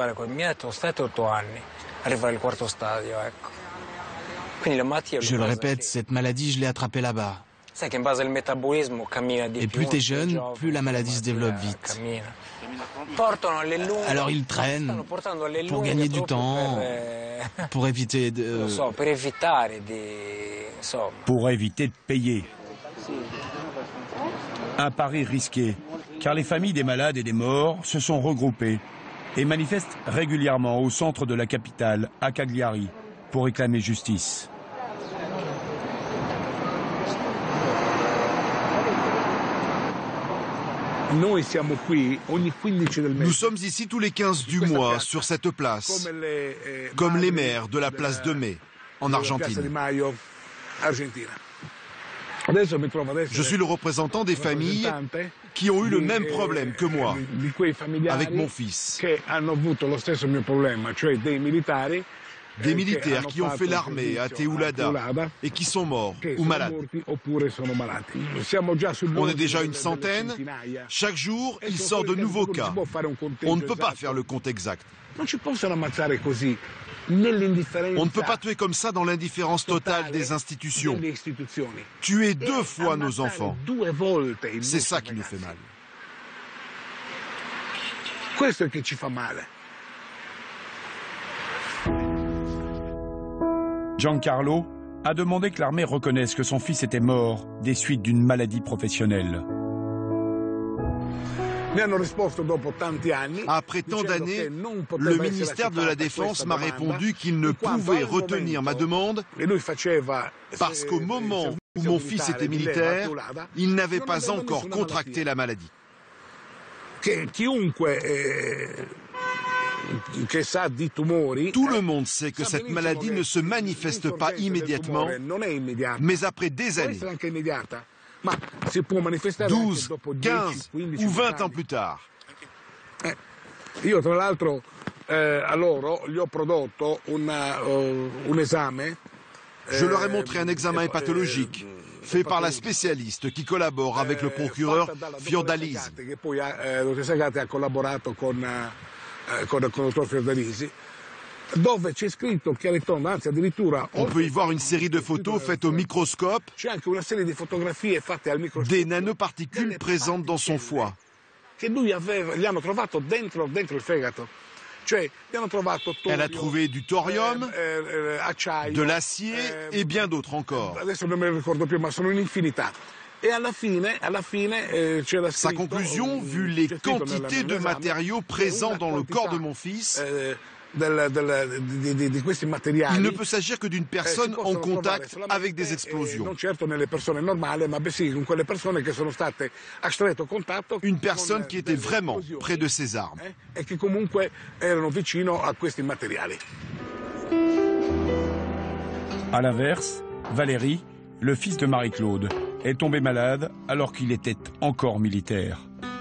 Je le répète, cette maladie, je l'ai attrapée là-bas. Et plus t'es jeune, plus la maladie se développe vite. Alors ils traînent pour gagner du temps, pour éviter de... Pour éviter de payer. Un pari risqué, car les familles des malades et des morts se sont regroupées et manifestent régulièrement au centre de la capitale, à Cagliari, pour réclamer justice. Nous sommes ici tous les quinze du mois, sur cette place, comme les maires de la place de Mai, en Argentine. Je suis le représentant des familles qui ont eu le même problème que moi, avec mon fils. Des militaires qui ont fait l'armée à Teulada et qui sont morts ou malades. On est déjà une centaine. Chaque jour, il sort de nouveaux cas. On ne peut pas faire le compte exact. On ne peut pas tuer comme ça dans l'indifférence totale des institutions. Tuer deux fois nos enfants. C'est ça qui nous fait mal. Giancarlo a demandé que l'armée reconnaisse que son fils était mort des suites d'une maladie professionnelle. Après tant d'années, le ministère de la Défense m'a répondu qu'il ne pouvait retenir ma demande parce qu'au moment où mon fils était militaire, il n'avait pas encore contracté la maladie. Tout le monde sait que cette maladie ne se manifeste pas immédiatement, mais après des années. douze, quinze ou vingt ans plus tard. Io tra l'altro eh, a loro gli ho prodotto una, uh, un esame. Je leur ai montré un examen pathologique fait par la spécialiste qui collabore avec le procureur Fiordalisi. Che poi eh, dottor Sagatti ha collaborato con, eh, con, con il dottor Fiordalisi. Dove c'è scritto chiaro e tondo, anzi addirittura... On peut y voir une série de photos faites au microscope, c'è anche una serie di fotografie fatte al microscopio. Des nanoparticules présentes dans son foie. Che lui aveva, gli hanno trovato dentro, dentro il fegato. Cioè, gli hanno trovato torio, Elle a trouvé du thorium, eh, eh, acciaio, de l'acier eh, et bien d'autres encore. Adesso non me ne ricordo più, ma sono un'infinità. E alla fine, alla fine eh, c'era Sa scritto, conclusion, vu les quantités de matériaux présents dans le corps de mon fils, eh, del, del, di, di, di questi materiali, il ne peut s'agir que d'une personne eh, en contact avec des explosions. Eh, non certo nelle persone normali, ma bensì con quelle persone che sono state a stretto contatto. Une personne con, qui était vraiment près de ces armes. Eh, e che comunque erano vicino a questi materiali. À l'inverse, Valérie, le fils de Marie-Claude, est tombé malade alors qu'il était encore militaire.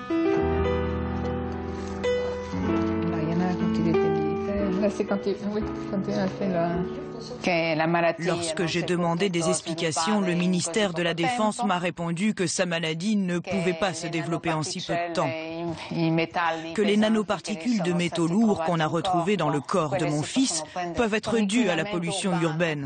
Lorsque j'ai demandé des explications, le ministère de la Défense m'a répondu que sa maladie ne pouvait pas se développer en si peu de temps, que les nanoparticules de métaux lourds qu'on a retrouvées dans le corps de mon fils peuvent être dues à la pollution urbaine.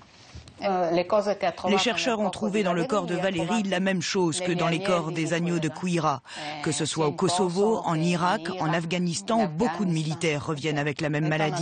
Les chercheurs ont trouvé dans le corps de Valérie la même chose que dans les corps des agneaux de Queyras, que ce soit au Kosovo, en Irak, en Afghanistan, où beaucoup de militaires reviennent avec la même maladie.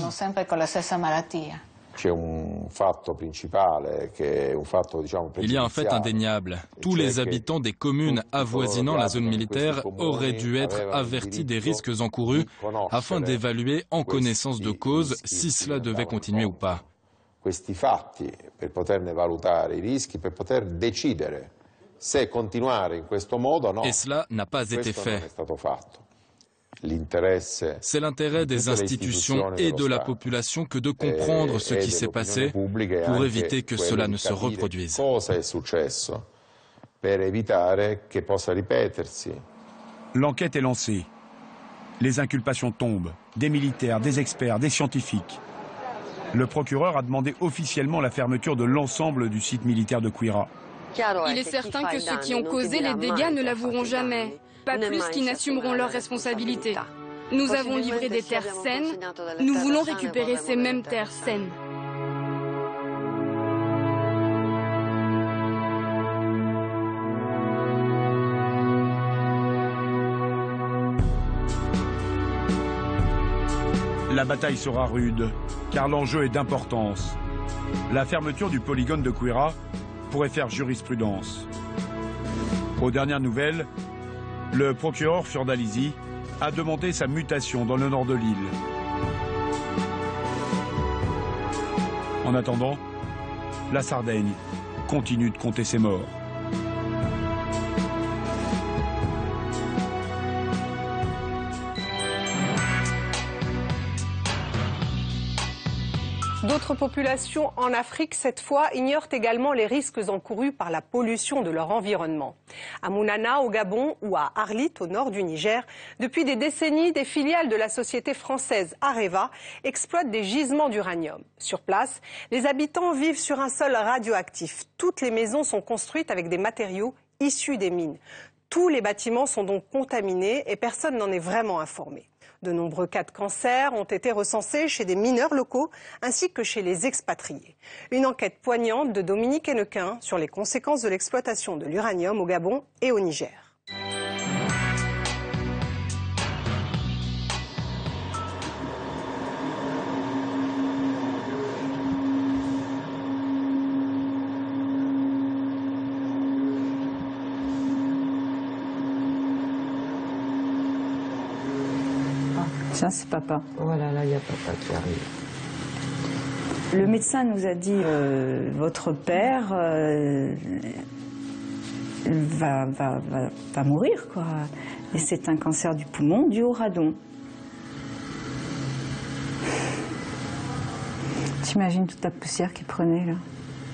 Il y a un fait indéniable. Tous les habitants des communes avoisinant la zone militaire auraient dû être avertis des risques encourus afin d'évaluer en connaissance de cause si cela devait continuer ou pas. Questi fatti per poterne valutare i rischi, per poter decidere se continuare in questo modo o no. Et cela n'a pas été fait. C'est l'intérêt des institutions et de la population que de comprendre ce qui s'est passé pour éviter que cela ne se reproduise. L'enquête est lancée. Les inculpations tombent. Des militaires, des experts, des scientifiques. Le procureur a demandé officiellement la fermeture de l'ensemble du site militaire de Queyras. Il est certain que ceux qui ont causé les dégâts ne l'avoueront jamais, pas plus qu'ils n'assumeront leurs responsabilités. Nous avons livré des terres saines, nous voulons récupérer ces mêmes terres saines. La bataille sera rude, car l'enjeu est d'importance. La fermeture du polygone de Queyras pourrait faire jurisprudence. Aux dernières nouvelles, le procureur Fiordalisi a demandé sa mutation dans le nord de l'île. En attendant, la Sardaigne continue de compter ses morts. D'autres populations en Afrique, cette fois, ignorent également les risques encourus par la pollution de leur environnement. À Mounana, au Gabon, ou à Arlit, au nord du Niger, depuis des décennies, des filiales de la société française Areva exploitent des gisements d'uranium. Sur place, les habitants vivent sur un sol radioactif. Toutes les maisons sont construites avec des matériaux issus des mines. Tous les bâtiments sont donc contaminés et personne n'en est vraiment informé. De nombreux cas de cancer ont été recensés chez des mineurs locaux ainsi que chez les expatriés. Une enquête poignante de Dominique Hennequin sur les conséquences de l'exploitation de l'uranium au Gabon et au Niger. Ça, c'est papa. Voilà, là, il y a papa qui arrive. Le médecin nous a dit, euh, votre père euh, va, va, va, va mourir, quoi. Et c'est un cancer du poumon dû au radon. T'imagines toute la poussière qu'il prenait là.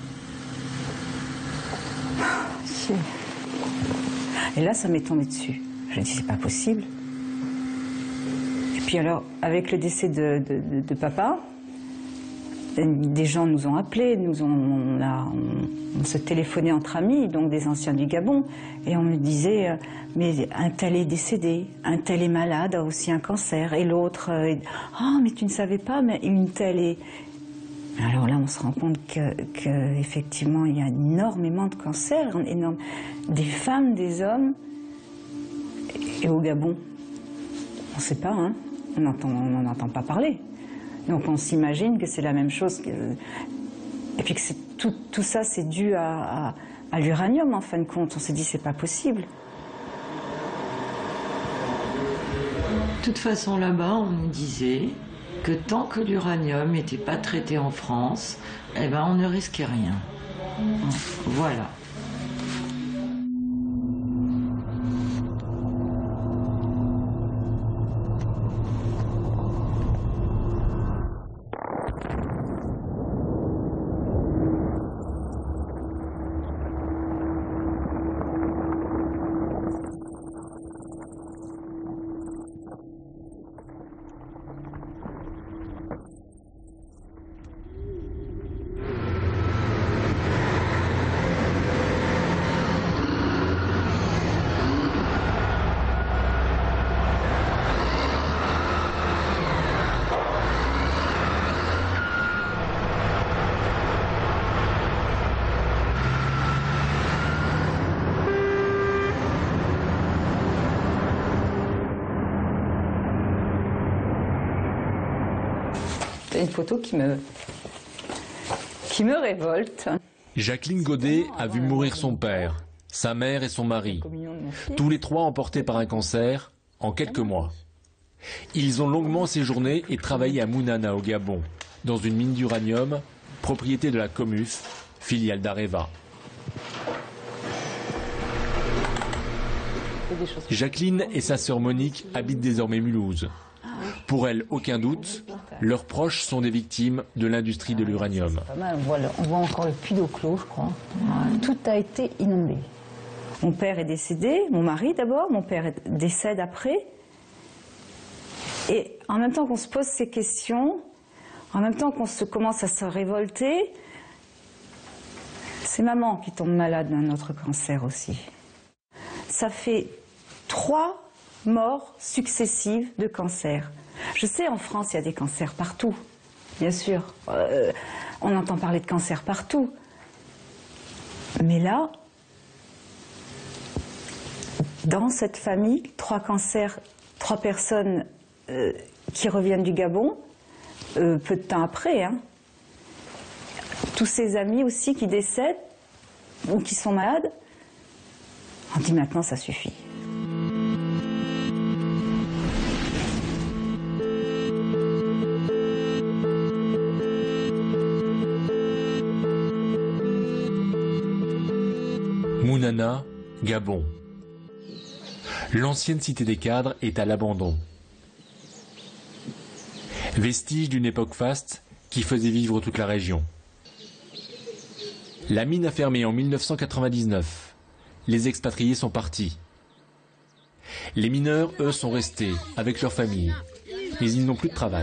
Et là, ça m'est tombé dessus. Je dis, c'est pas possible. Et puis alors, avec le décès de, de, de, de papa, des gens nous ont appelés, nous ont, on, a, on, on se téléphonait entre amis, donc des anciens du Gabon, et on me disait, euh, mais un tel est décédé, un tel est malade, a aussi un cancer, et l'autre, euh, oh, mais tu ne savais pas, mais une telle est... Alors là, on se rend compte que, que effectivement, il y a énormément de cancers, énorme, des femmes, des hommes, et au Gabon, on ne sait pas, hein, on n'en entend pas parler. Donc on s'imagine que c'est la même chose, que, et puis que tout, tout ça c'est dû à, à, à l'uranium en fin de compte. On s'est dit c'est pas possible. De toute façon là-bas on nous disait que tant que l'uranium n'était pas traité en France, eh ben on ne risquait rien. Voilà. C'est une photo qui me, qui me révolte. Jacqueline Godet a vu mourir son père, sa mère et son mari, tous les trois emportés par un cancer en quelques mois. Ils ont longuement séjourné et travaillé à Mounana au Gabon, dans une mine d'uranium, propriété de la Comuf, filiale d'Areva. Jacqueline et sa sœur Monique habitent désormais Mulhouse. Pour elles, aucun doute, leurs proches sont des victimes de l'industrie de l'uranium. On voit, on voit encore le puits d'eau clos, je crois. Tout a été inondé. Mon père est décédé, mon mari d'abord, mon père décède après. Et en même temps qu'on se pose ces questions, en même temps qu'on se commence à se révolter, c'est maman qui tombe malade d'un autre cancer aussi. Ça fait trois morts successives de cancer. Je sais, en France, il y a des cancers partout, bien sûr. Euh, on entend parler de cancer partout. Mais là, dans cette famille, trois cancers, trois personnes euh, qui reviennent du Gabon, euh, peu de temps après. Hein. Tous ces amis aussi qui décèdent ou qui sont malades. On dit maintenant, ça suffit. Mounana, Gabon. L'ancienne cité des cadres est à l'abandon. Vestige d'une époque faste qui faisait vivre toute la région. La mine a fermé en mille neuf cent quatre-vingt-dix-neuf. Les expatriés sont partis. Les mineurs, eux, sont restés avec leurs familles, mais ils n'ont plus de travail.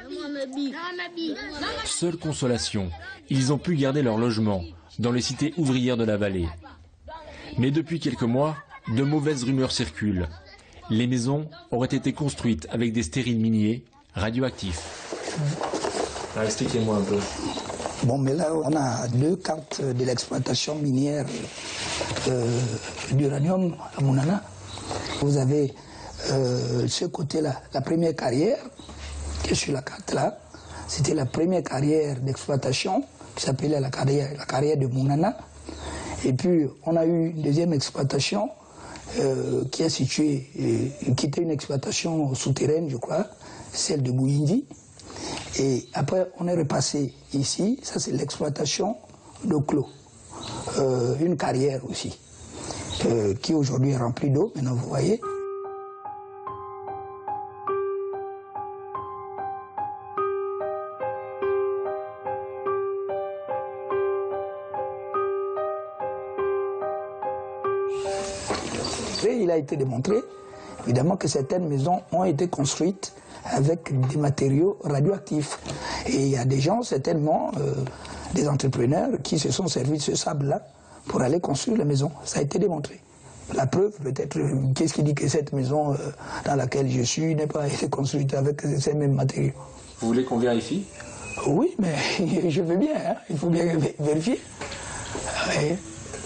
Seule consolation, ils ont pu garder leur logement dans les cités ouvrières de la vallée. Mais depuis quelques mois, de mauvaises rumeurs circulent. Les maisons auraient été construites avec des stériles miniers radioactifs. Ah, expliquez-moi un peu. Bon, mais là, on a deux cartes de l'exploitation minière euh, d'uranium à Mounana. Vous avez euh, ce côté-là, la première carrière, qui est sur la carte là. C'était la première carrière d'exploitation, qui s'appelait la carrière, la carrière de Mounana. Et puis, on a eu une deuxième exploitation euh, qui est située, euh, qui était une exploitation souterraine, je crois, celle de Bouindi. Et après, on est repassé ici, ça c'est l'exploitation de Clos, euh, une carrière aussi, euh, qui aujourd'hui est remplie d'eau, maintenant vous voyez. démontré, il a été démontré, évidemment que certaines maisons ont été construites avec des matériaux radioactifs. Et il y a des gens, certainement, euh, des entrepreneurs qui se sont servis de ce sable-là pour aller construire les maisons. Ça a été démontré. La preuve, peut-être, qu'est-ce qui dit que cette maison euh, dans laquelle je suis n'est pas été construite avec ces mêmes matériaux? Vous voulez qu'on vérifie? Oui, mais je veux bien, hein. Il faut bien vérifier. Ouais.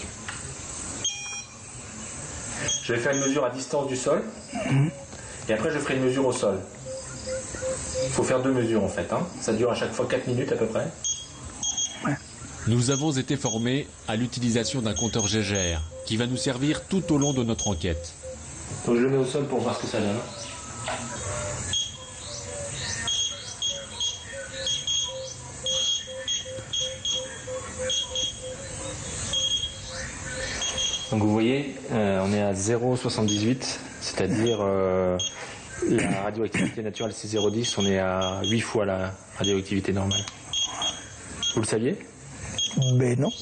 Je vais faire une mesure à distance du sol, mmh. et après je ferai une mesure au sol. Il faut faire deux mesures en fait, hein. Ça dure à chaque fois quatre minutes à peu près. Ouais. Nous avons été formés à l'utilisation d'un compteur Geiger qui va nous servir tout au long de notre enquête. Donc je le mets au sol pour voir ce que ça donne. Donc vous voyez, euh, on est à zéro virgule soixante-dix-huit, c'est-à-dire euh, la radioactivité naturelle c'est zéro virgule dix, on est à huit fois la radioactivité normale. Vous le saviez? Ben non.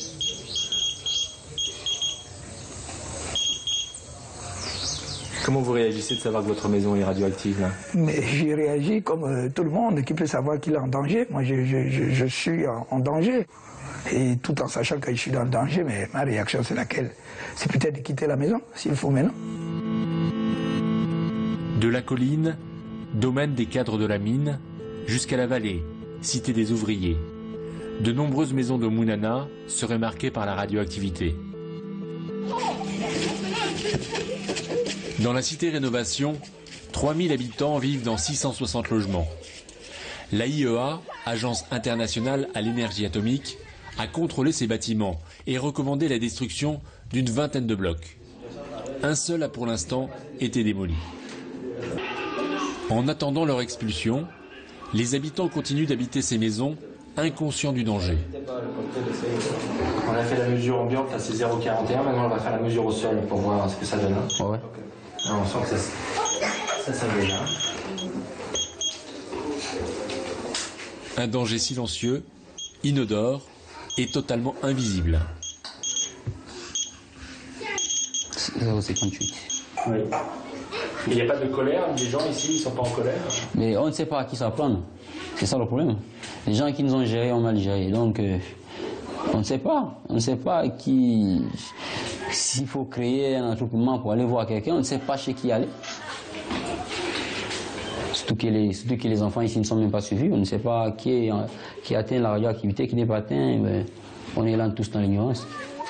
Comment vous réagissez de savoir que votre maison est radioactive là? Mais j'ai réagi comme euh, tout le monde qui peut savoir qu'il est en danger. Moi je, je, je, je suis en, en danger. Et tout en sachant que je suis dans le danger, mais ma réaction c'est laquelle? C'est peut-être de quitter la maison, s'il faut maintenant. De la colline, domaine des cadres de la mine, jusqu'à la vallée, cité des ouvriers. De nombreuses maisons de Mounana seraient marquées par la radioactivité. Dans la cité Rénovation, trois mille habitants vivent dans six cent soixante logements. L'A I E A, Agence internationale à l'énergie atomique, a contrôlé ces bâtiments et recommandé la destruction d'une vingtaine de blocs. Un seul a pour l'instant été démoli. En attendant leur expulsion, les habitants continuent d'habiter ces maisons, inconscients du danger. On a fait la mesure ambiante, là c'est zéro virgule quarante et un, maintenant on va faire la mesure au sol pour voir ce que ça donne. Hein. Ouais. Alors, on sent que ça, ça, ça va bien. Un danger silencieux, inodore et totalement invisible. zéro virgule cinquante-huit. Oui. Il n'y a pas de colère, les gens ici ils ne sont pas en colère? Mais on ne sait pas à qui ça prend. C'est ça le problème. Les gens qui nous ont gérés ont mal géré. Donc euh, on ne sait pas. On ne sait pas qui. S'il faut créer un attroupement pour aller voir quelqu'un, on ne sait pas chez qui aller. Surtout que, les, surtout que les enfants ici ne sont même pas suivis. On ne sait pas qui, est, qui atteint la radioactivité, qui n'est pas atteint. Mais on est là tous dans l'ignorance.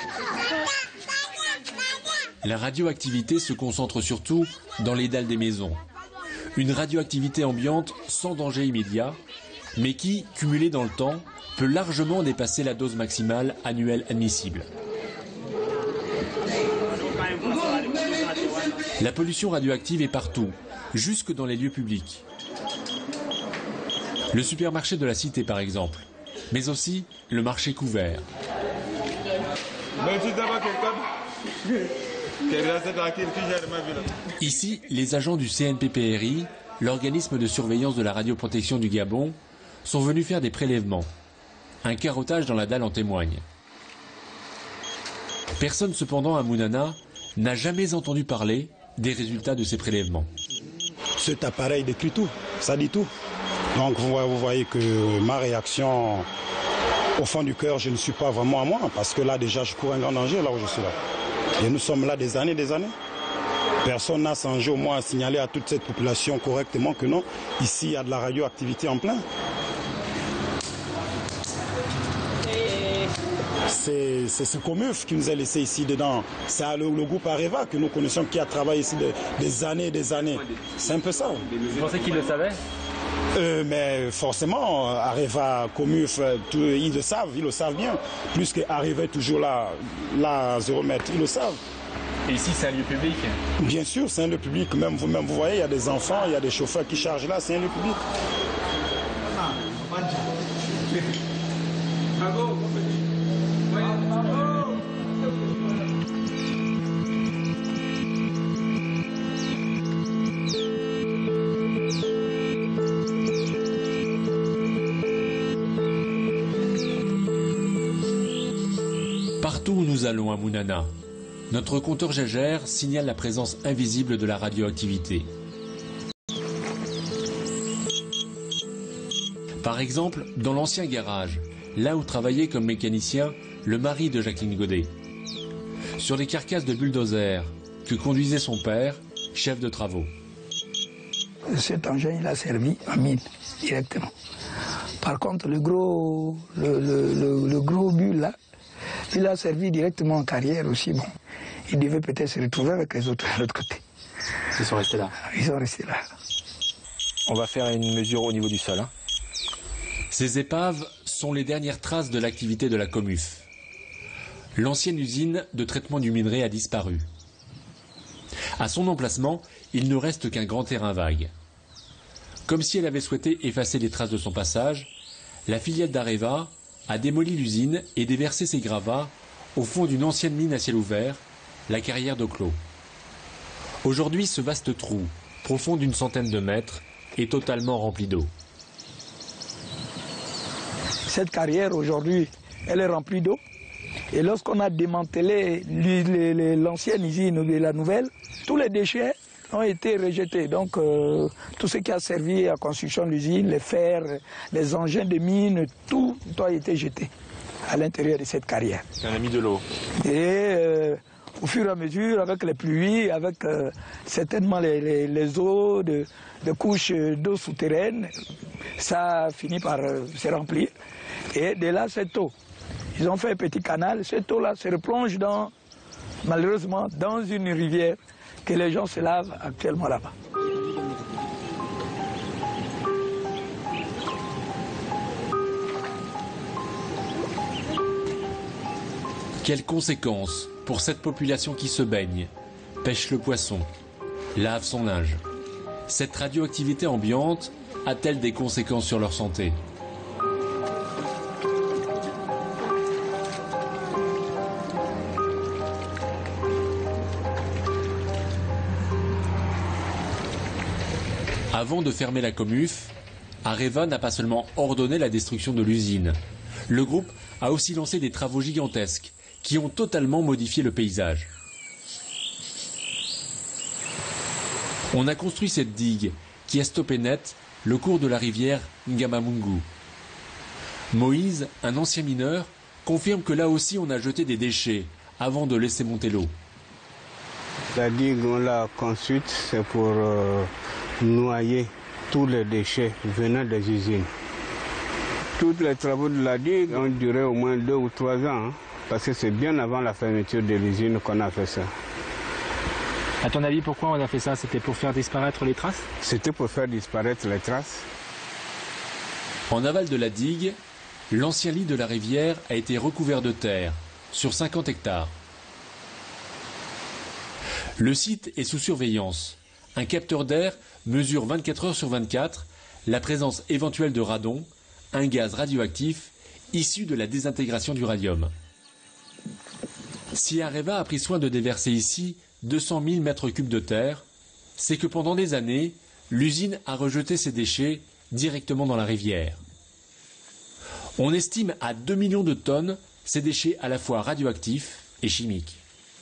La radioactivité se concentre surtout dans les dalles des maisons. Une radioactivité ambiante sans danger immédiat, mais qui, cumulée dans le temps, peut largement dépasser la dose maximale annuelle admissible. La pollution radioactive est partout, jusque dans les lieux publics. Le supermarché de la cité par exemple, mais aussi le marché couvert. Ici, les agents du C N P P R I, l'organisme de surveillance de la radioprotection du Gabon, sont venus faire des prélèvements. Un carottage dans la dalle en témoigne. Personne cependant à Mounana n'a jamais entendu parler des résultats de ces prélèvements. Cet appareil décrit tout, ça dit tout. Donc vous voyez que ma réaction, au fond du cœur, je ne suis pas vraiment à moi, parce que là déjà je cours un grand danger là où je suis là. Et nous sommes là des années, des années. Personne n'a songé au moins à signaler à toute cette population correctement que non, ici il y a de la radioactivité en plein. C'est ce Comuf qui nous a laissé ici dedans. C'est le, le groupe Areva que nous connaissons qui a travaillé ici de, des années et des années. C'est un peu ça. Vous pensez qu'ils le savaient? euh, Mais forcément, Areva, Comuf, tout, ils le savent, ils le savent bien. Plus qu'Areva est toujours là, là à zéro mètre, ils le savent. Et ici, c'est un lieu public? Bien sûr, c'est un lieu public. Même vous, même vous voyez, il y a des enfants, il y a des chauffeurs qui chargent là, c'est un lieu public. Partout où nous allons à Mounana, Notre compteur Geiger signale la présence invisible de la radioactivité. Par exemple, dans l'ancien garage, là où travaillait comme mécanicien le mari de Jacqueline Godet. Sur les carcasses de bulldozer que conduisait son père, chef de travaux. Cet engin, il a servi en mine, directement. Par contre, le gros, le, le, le, le gros bulle, là, il a servi directement en carrière aussi. Bon, il devait peut-être se retrouver avec les autres de l'autre côté. Ils sont restés là. Ils sont restés là. On va faire une mesure au niveau du sol. Hein. Ces épaves sont les dernières traces de l'activité de la Comuf. L'ancienne usine de traitement du minerai a disparu. À son emplacement, il ne reste qu'un grand terrain vague. Comme si elle avait souhaité effacer les traces de son passage, la filiale d'Areva a démoli l'usine et déversé ses gravats au fond d'une ancienne mine à ciel ouvert, la carrière d'Oclos. Aujourd'hui, ce vaste trou, profond d'une centaine de mètres, est totalement rempli d'eau. Cette carrière, aujourd'hui, elle est remplie d'eau. Et lorsqu'on a démantelé l'ancienne usine de la nouvelle, tous les déchets ont été rejetés. Donc, euh, tout ce qui a servi à la construction de l'usine, les fers, les engins de mine, tout, tout a été jeté à l'intérieur de cette carrière. On a mis de l'eau. Et euh, au fur et à mesure, avec les pluies, avec euh, certainement les, les, les eaux de, de couches d'eau souterraine, ça a fini par euh, se remplir. Et de là, cette eau, ils ont fait un petit canal, cette eau-là se replonge dans, malheureusement dans une rivière que les gens se lavent actuellement là-bas. Quelles conséquences pour cette population qui se baigne, pêche le poisson, lave son linge? Cette radioactivité ambiante a-t-elle des conséquences sur leur santé? Avant de fermer la Comuf, Areva n'a pas seulement ordonné la destruction de l'usine. Le groupe a aussi lancé des travaux gigantesques qui ont totalement modifié le paysage. On a construit cette digue qui a stoppé net le cours de la rivière Ngamamungu. Moïse, un ancien mineur, confirme que là aussi on a jeté des déchets avant de laisser monter l'eau. La digue, on l'a construite, c'est pour euh, noyer tous les déchets venant des usines. Tous les travaux de la digue ont duré au moins deux ou trois ans, hein, parce que c'est bien avant la fermeture de l'usine qu'on a fait ça. À ton avis, pourquoi on a fait ça? C'était pour faire disparaître les traces? C'était pour faire disparaître les traces. En aval de la digue, l'ancien lit de la rivière a été recouvert de terre, sur cinquante hectares. Le site est sous surveillance. Un capteur d'air mesure vingt-quatre heures sur vingt-quatre la présence éventuelle de radon, un gaz radioactif issu de la désintégration du radium. Si Areva a pris soin de déverser ici deux cent mille mètres cubes de terre, c'est que pendant des années, l'usine a rejeté ses déchets directement dans la rivière. On estime à deux millions de tonnes ces déchets à la fois radioactifs et chimiques.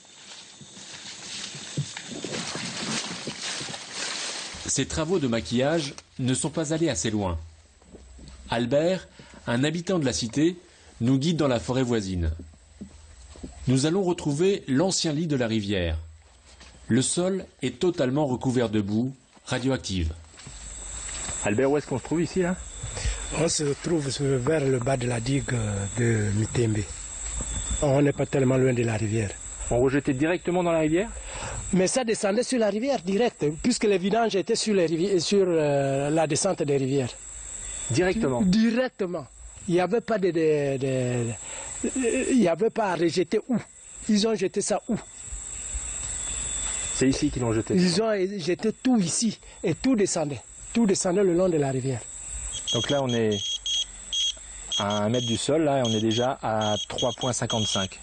Ces travaux de maquillage ne sont pas allés assez loin. Albert, un habitant de la cité, nous guide dans la forêt voisine. Nous allons retrouver l'ancien lit de la rivière. Le sol est totalement recouvert de boue radioactive. Albert, où est-ce qu'on se trouve ici, là? On se trouve vers le bas de la digue de Mitembe. On n'est pas tellement loin de la rivière. On rejetait directement dans la rivière? Mais ça descendait sur la rivière direct, puisque les vidanges étaient sur, les rivières, sur euh, la descente des rivières. Directement? Directement. Il n'y avait pas de, de, de, de, il n'y avait pas à rejeter où. Ils ont jeté ça où? C'est ici qu'ils l'ont jeté? Ils ont jeté tout ici, et tout descendait. Tout descendait le long de la rivière. Donc là, on est à un mètre du sol, là, et on est déjà à trois virgule cinquante-cinq.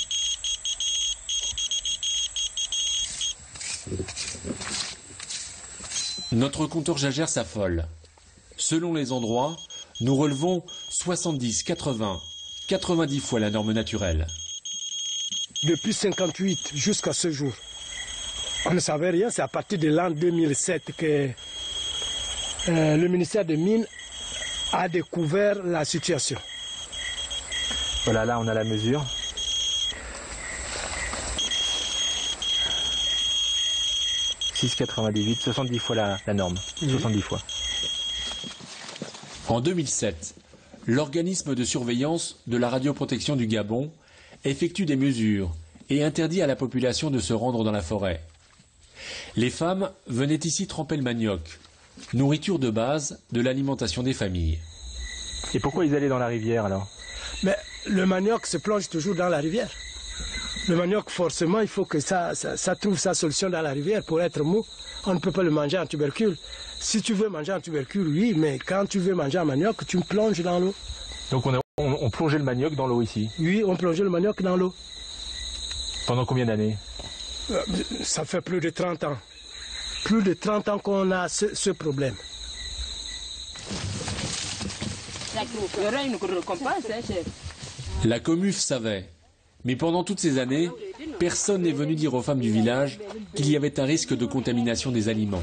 Notre compteur Geiger s'affole. Selon les endroits, nous relevons soixante-dix, quatre-vingts, quatre-vingt-dix fois la norme naturelle. depuis cinquante-huit jusqu'à ce jour. On ne savait rien, c'est à partir de l'an deux mille sept que euh, le ministère des Mines a découvert la situation. Voilà, là on a la mesure. six virgule quatre-vingt-dix-huit, soixante-dix fois la, la norme. Mmh. soixante-dix fois. En deux mille sept, l'organisme de surveillance de la radioprotection du Gabon effectue des mesures et interdit à la population de se rendre dans la forêt. Les femmes venaient ici tremper le manioc, nourriture de base de l'alimentation des familles. Et pourquoi ils allaient dans la rivière alors? Mais le manioc se plonge toujours dans la rivière. Le manioc, forcément, il faut que ça, ça, ça trouve sa solution dans la rivière pour être mou. On ne peut pas le manger en tubercule. Si tu veux manger en tubercule, oui, mais quand tu veux manger en manioc, tu me plonges dans l'eau. Donc on, a, on, on plongeait le manioc dans l'eau ici? Oui, on plongeait le manioc dans l'eau. Pendant combien d'années? euh, Ça fait plus de trente ans. Plus de trente ans qu'on a ce, ce problème. La Comuf savait. Mais pendant toutes ces années, personne n'est venu dire aux femmes du village qu'il y avait un risque de contamination des aliments.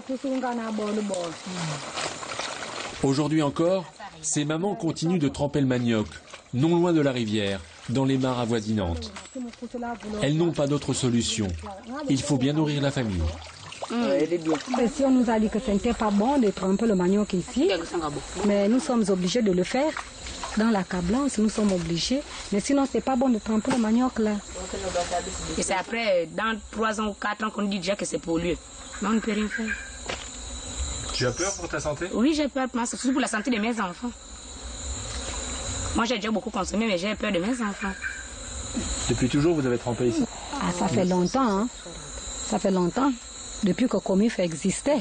Aujourd'hui encore, ces mamans continuent de tremper le manioc, non loin de la rivière, dans les mares avoisinantes. Elles n'ont pas d'autre solution. Il faut bien nourrir la famille. Mmh. Si on nous a dit que ce n'était pas bon de tremper le manioc ici, mais nous sommes obligés de le faire. Dans la cablance, nous sommes obligés. Mais sinon, c'est pas bon de tremper le manioc là. Et c'est après, dans trois ans ou quatre ans, qu'on dit déjà que c'est pollué. Mais on ne peut rien faire. Tu as peur pour ta santé? Oui, j'ai peur, surtout pour la santé de mes enfants. Moi, j'ai déjà beaucoup consommé, mais j'ai peur de mes enfants. Depuis toujours, vous avez trempé ici? Ah, ça fait longtemps, hein. Ça fait longtemps. Depuis que Comif existait.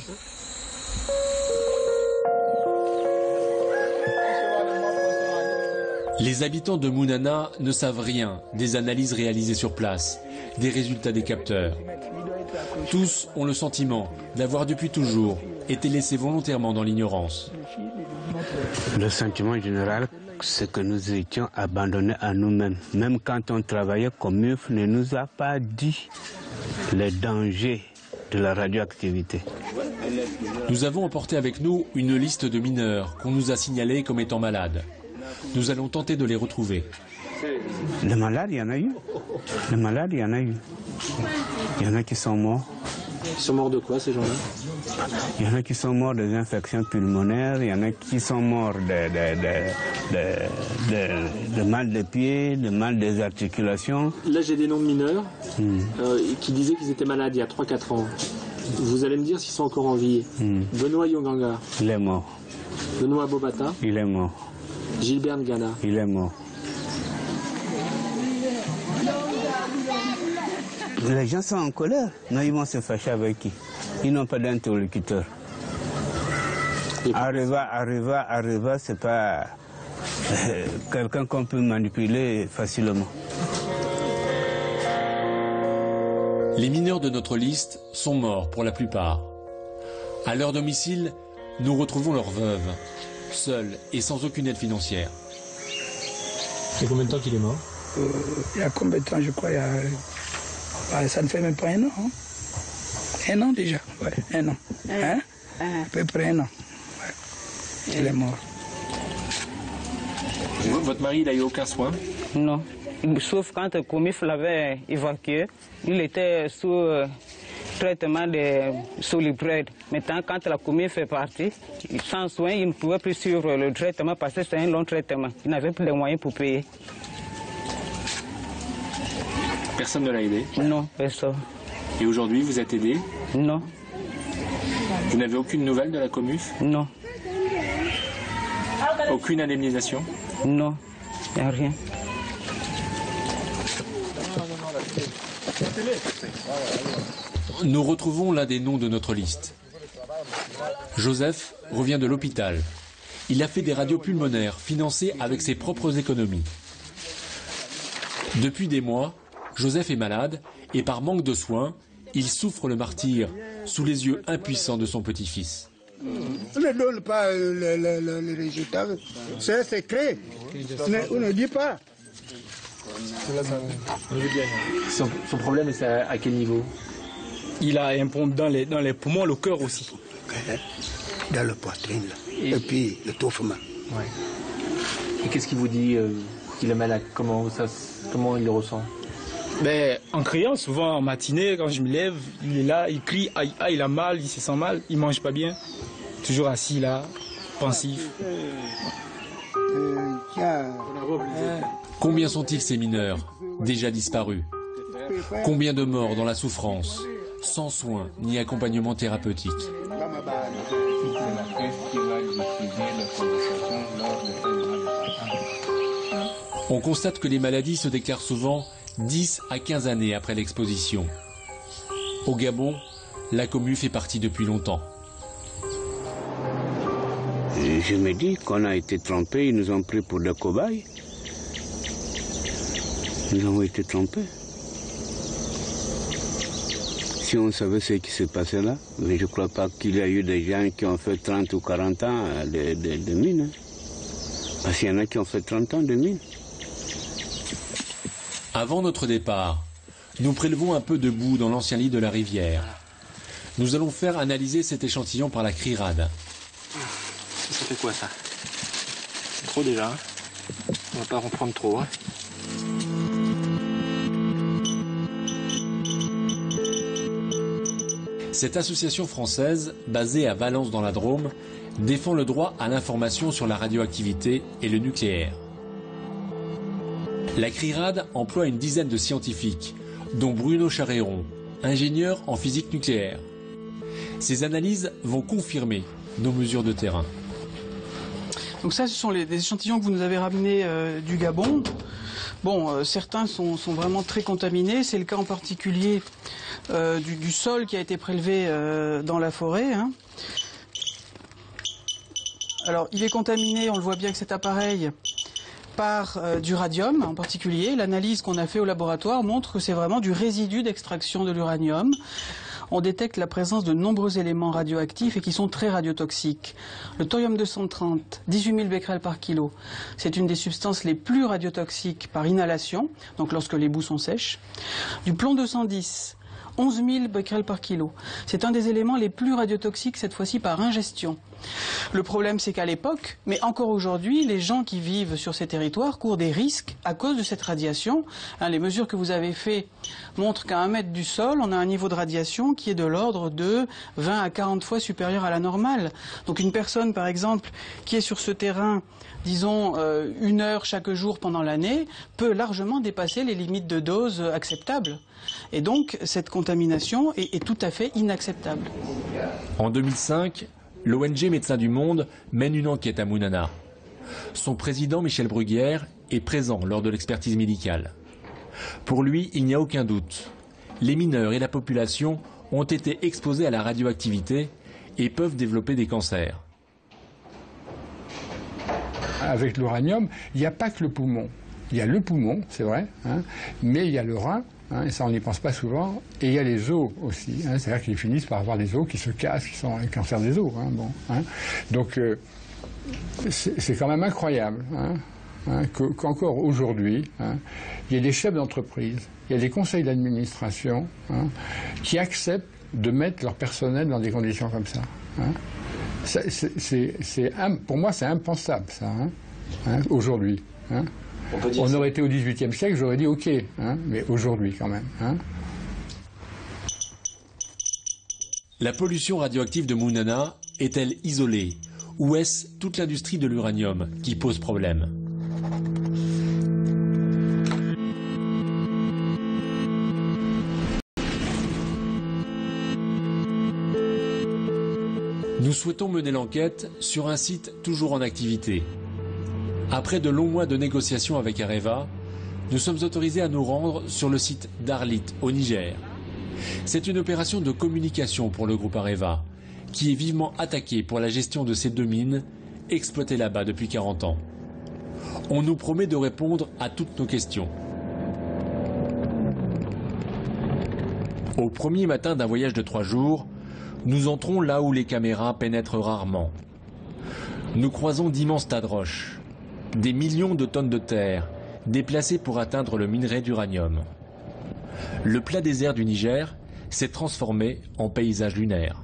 Les habitants de Mounana ne savent rien des analyses réalisées sur place, des résultats des capteurs. Tous ont le sentiment d'avoir depuis toujours été laissés volontairement dans l'ignorance. Le sentiment général, c'est que nous étions abandonnés à nous-mêmes. Même quand on travaillait, Comif ne nous a pas dit les dangers de la radioactivité. Nous avons emporté avec nous une liste de mineurs qu'on nous a signalés comme étant malades. Nous allons tenter de les retrouver. Les malades, il y en a eu. Les malades, il y en a eu. Il y en a qui sont morts. Ils sont morts de quoi, ces gens-là? Il y en a qui sont morts des infections pulmonaires, il y en a qui sont morts de, de, de, de, de, de mal des pieds, de mal des articulations. Là, j'ai des noms de mineurs mm. euh, qui disaient qu'ils étaient malades il y a trois quatre ans. Vous allez me dire s'ils sont encore en vie. Mm. Benoît Yonganga. Il est mort. Benoît Bobata. Il est mort. Gilbert Ngana. Il est mort. Les gens sont en colère, mais ils vont se fâcher avec qui? Ils n'ont pas d'interlocuteur. Arriva, Arriva, Arriva, c'est pas euh, quelqu'un qu'on peut manipuler facilement. Les mineurs de notre liste sont morts pour la plupart. À leur domicile, nous retrouvons leurs veuves, seules et sans aucune aide financière. Il y a combien de temps qu'il est mort? euh, Il y a combien de temps, je crois, il y a... Bah, ça ne fait même pas un an. Hein? Un an déjà, ouais, un an. Hein? Euh. À peu près un an. Ouais. Il est mort. Votre mari, il n'a eu aucun soin? Non. Sauf quand le Comif l'avait évacué, il était sous euh, traitement de Soliprède. Maintenant, quand la Comif est partie, sans soin, il ne pouvait plus suivre le traitement parce que c'est un long traitement. Il n'avait plus de moyens pour payer. Personne ne l'a aidé? Non, personne. Et aujourd'hui, vous êtes aidé? Non. Vous n'avez aucune nouvelle de la Comuf? Non. Aucune indemnisation? Non, il n'y a rien. Nous retrouvons l'un des noms de notre liste. Joseph revient de l'hôpital. Il a fait des radios pulmonaires financées avec ses propres économies. Depuis des mois, Joseph est malade et par manque de soins, il souffre le martyre sous les yeux impuissants de son petit-fils. On ne donne pas les, les, les résultats, c'est un secret, on ne dit pas. Son, son problème, c'est à, à quel niveau? Il a un problème dans les, dans les poumons, le cœur aussi. Dans la poitrine, là. Et, et puis l'étouffement. Ouais. Et qu'est-ce qu'il vous dit euh, qu'il est malade? Comment, ça, comment il le ressent? Ben, en criant, souvent en matinée, quand je me lève, il est là, il crie, ah, ah il a mal, il se sent mal, il mange pas bien. Toujours assis là, pensif. Combien sont-ils ces mineurs, déjà disparus? Combien de morts dans la souffrance, sans soins ni accompagnement thérapeutique? On constate que les maladies se déclarent souvent dix à quinze années après l'exposition. Au Gabon, la commu fait partie depuis longtemps. Je me dis qu'on a été trompés, ils nous ont pris pour des cobayes. Nous avons été trompés. Si on savait ce qui s'est passé là, mais je ne crois pas qu'il y a eu des gens qui ont fait trente ou quarante ans de, de, de mine. Hein. Parce qu'il y en a qui ont fait trente ans de mine. Avant notre départ, nous prélevons un peu de boue dans l'ancien lit de la rivière. Nous allons faire analyser cet échantillon par la CRIRAD. Ça fait quoi ça? C'est trop déjà. Hein, on va pas en prendre trop. Hein. Cette association française, basée à Valence dans la Drôme, défend le droit à l'information sur la radioactivité et le nucléaire. La CRIRAD emploie une dizaine de scientifiques, dont Bruno Charéron, ingénieur en physique nucléaire. Ces analyses vont confirmer nos mesures de terrain. Donc ça, ce sont les, les échantillons que vous nous avez ramenés euh, du Gabon. Bon, euh, certains sont, sont vraiment très contaminés. C'est le cas en particulier euh, du, du sol qui a été prélevé euh, dans la forêt. Hein. Alors, il est contaminé, on le voit bien avec cet appareil, par euh, du radium en particulier. L'analyse qu'on a fait au laboratoire montre que c'est vraiment du résidu d'extraction de l'uranium. On détecte la présence de nombreux éléments radioactifs et qui sont très radiotoxiques. Le thorium deux cent trente, dix-huit mille becquerels par kilo, c'est une des substances les plus radiotoxiques par inhalation, donc lorsque les boues sont sèches. Du plomb deux cent dix, onze mille becquerels par kilo. C'est un des éléments les plus radiotoxiques, cette fois-ci par ingestion. Le problème, c'est qu'à l'époque, mais encore aujourd'hui, les gens qui vivent sur ces territoires courent des risques à cause de cette radiation. Hein, les mesures que vous avez faites montrent qu'à un mètre du sol, on a un niveau de radiation qui est de l'ordre de vingt à quarante fois supérieur à la normale. Donc une personne, par exemple, qui est sur ce terrain, disons, euh, une heure chaque jour pendant l'année, peut largement dépasser les limites de dose acceptables. Et donc, cette contamination est, est tout à fait inacceptable. En deux mille cinq, l'O N G Médecins du Monde mène une enquête à Mounana. Son président, Michel Bruguière, est présent lors de l'expertise médicale. Pour lui, il n'y a aucun doute. Les mineurs et la population ont été exposés à la radioactivité et peuvent développer des cancers. Avec l'uranium, il n'y a pas que le poumon. Il y a le poumon, c'est vrai, hein, mais il y a le rein, hein, et ça on n'y pense pas souvent, et il y a les os aussi. Hein, c'est-à-dire qu'ils finissent par avoir des os qui se cassent, qui sont un cancer des os. Hein, bon, hein. Donc euh, c'est quand même incroyable hein, hein, qu'encore aujourd'hui, hein, il y ait des chefs d'entreprise, il y a des conseils d'administration hein, qui acceptent de mettre leur personnel dans des conditions comme ça. Hein. C'est, c'est, c'est, pour moi, c'est impensable, ça, hein, hein, aujourd'hui. Hein. On, On aurait été au dix-huitième siècle, j'aurais dit OK, hein, mais aujourd'hui, quand même. Hein. La pollution radioactive de Mounana est-elle isolée? Ou est-ce toute l'industrie de l'uranium qui pose problème? Nous souhaitons mener l'enquête sur un site toujours en activité. Après de longs mois de négociations avec Areva, nous sommes autorisés à nous rendre sur le site d'Arlit, au Niger. C'est une opération de communication pour le groupe Areva, qui est vivement attaqué pour la gestion de ces deux mines, exploitées là-bas depuis quarante ans. On nous promet de répondre à toutes nos questions. Au premier matin d'un voyage de trois jours, nous entrons là où les caméras pénètrent rarement. Nous croisons d'immenses tas de roches, des millions de tonnes de terre, déplacés pour atteindre le minerai d'uranium. Le plat désert du Niger s'est transformé en paysage lunaire.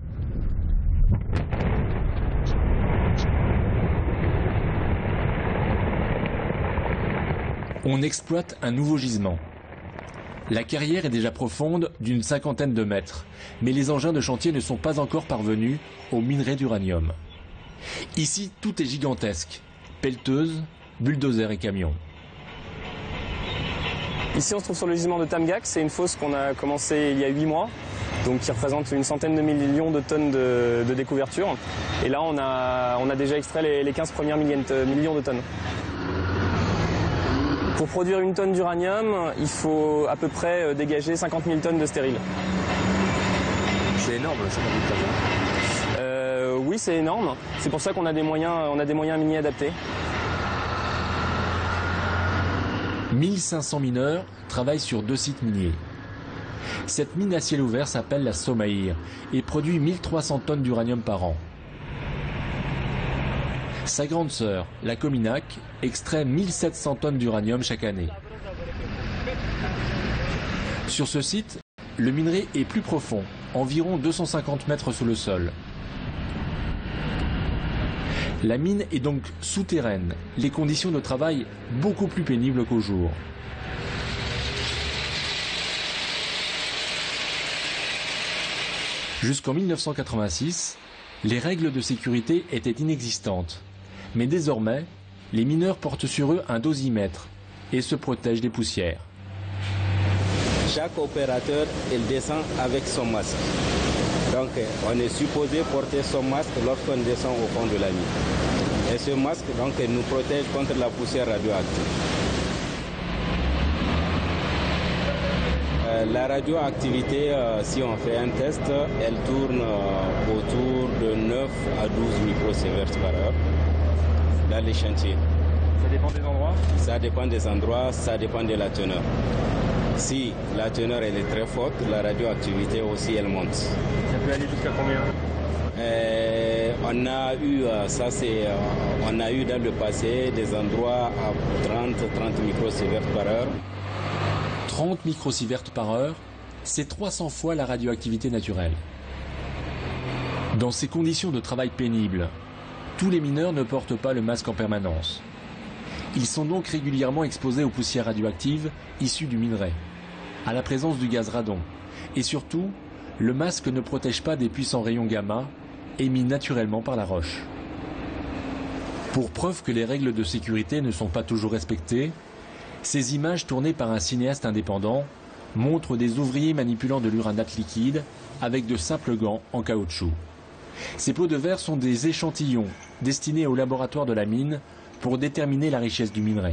On exploite un nouveau gisement. La carrière est déjà profonde d'une cinquantaine de mètres, mais les engins de chantier ne sont pas encore parvenus au minerai d'uranium. Ici, tout est gigantesque, pelleteuses, bulldozers et camions. Ici, on se trouve sur le gisement de Tamgak. C'est une fosse qu'on a commencé il y a huit mois, donc qui représente une centaine de millions de tonnes de, de découverture. Et là, on a, on a déjà extrait les, les quinze premières millions de tonnes. Pour produire une tonne d'uranium, il faut à peu près dégager cinquante mille tonnes de stériles. C'est énorme, cinquante mille tonnes. Euh, oui, c'est énorme. C'est pour ça qu'on a des moyens, on a des moyens miniers adaptés. mille cinq cents mineurs travaillent sur deux sites miniers. Cette mine à ciel ouvert s'appelle la Somaïr et produit mille trois cents tonnes d'uranium par an. Sa grande sœur, la Cominac, extrait mille sept cents tonnes d'uranium chaque année. Sur ce site, le minerai est plus profond, environ deux cent cinquante mètres sous le sol. La mine est donc souterraine, les conditions de travail beaucoup plus pénibles qu'au jour. Jusqu'en mille neuf cent quatre-vingt-six, les règles de sécurité étaient inexistantes. Mais désormais, les mineurs portent sur eux un dosimètre et se protègent des poussières. Chaque opérateur, il descend avec son masque. Donc on est supposé porter son masque lorsqu'on descend au fond de la mine. Et ce masque donc, nous protège contre la poussière radioactive. Euh, la radioactivité, euh, si on fait un test, elle tourne euh, autour de neuf à douze microsieverts par heure dans les chantiers. Ça dépend des endroits? Ça dépend des endroits, ça dépend de la teneur. Si la teneur elle est très forte, la radioactivité aussi elle monte. Ça peut aller jusqu'à combien? euh, On a eu ça c'est, on a eu dans le passé des endroits à trente à trente microsieverts par heure. trente microsieverts par heure, c'est trois cents fois la radioactivité naturelle. Dans ces conditions de travail pénibles, tous les mineurs ne portent pas le masque en permanence. Ils sont donc régulièrement exposés aux poussières radioactives issues du minerai, à la présence du gaz radon. Et surtout, le masque ne protège pas des puissants rayons gamma émis naturellement par la roche. Pour preuve que les règles de sécurité ne sont pas toujours respectées, ces images tournées par un cinéaste indépendant montrent des ouvriers manipulant de l'uranate liquide avec de simples gants en caoutchouc. Ces pots de verre sont des échantillons destinés au laboratoire de la mine pour déterminer la richesse du minerai.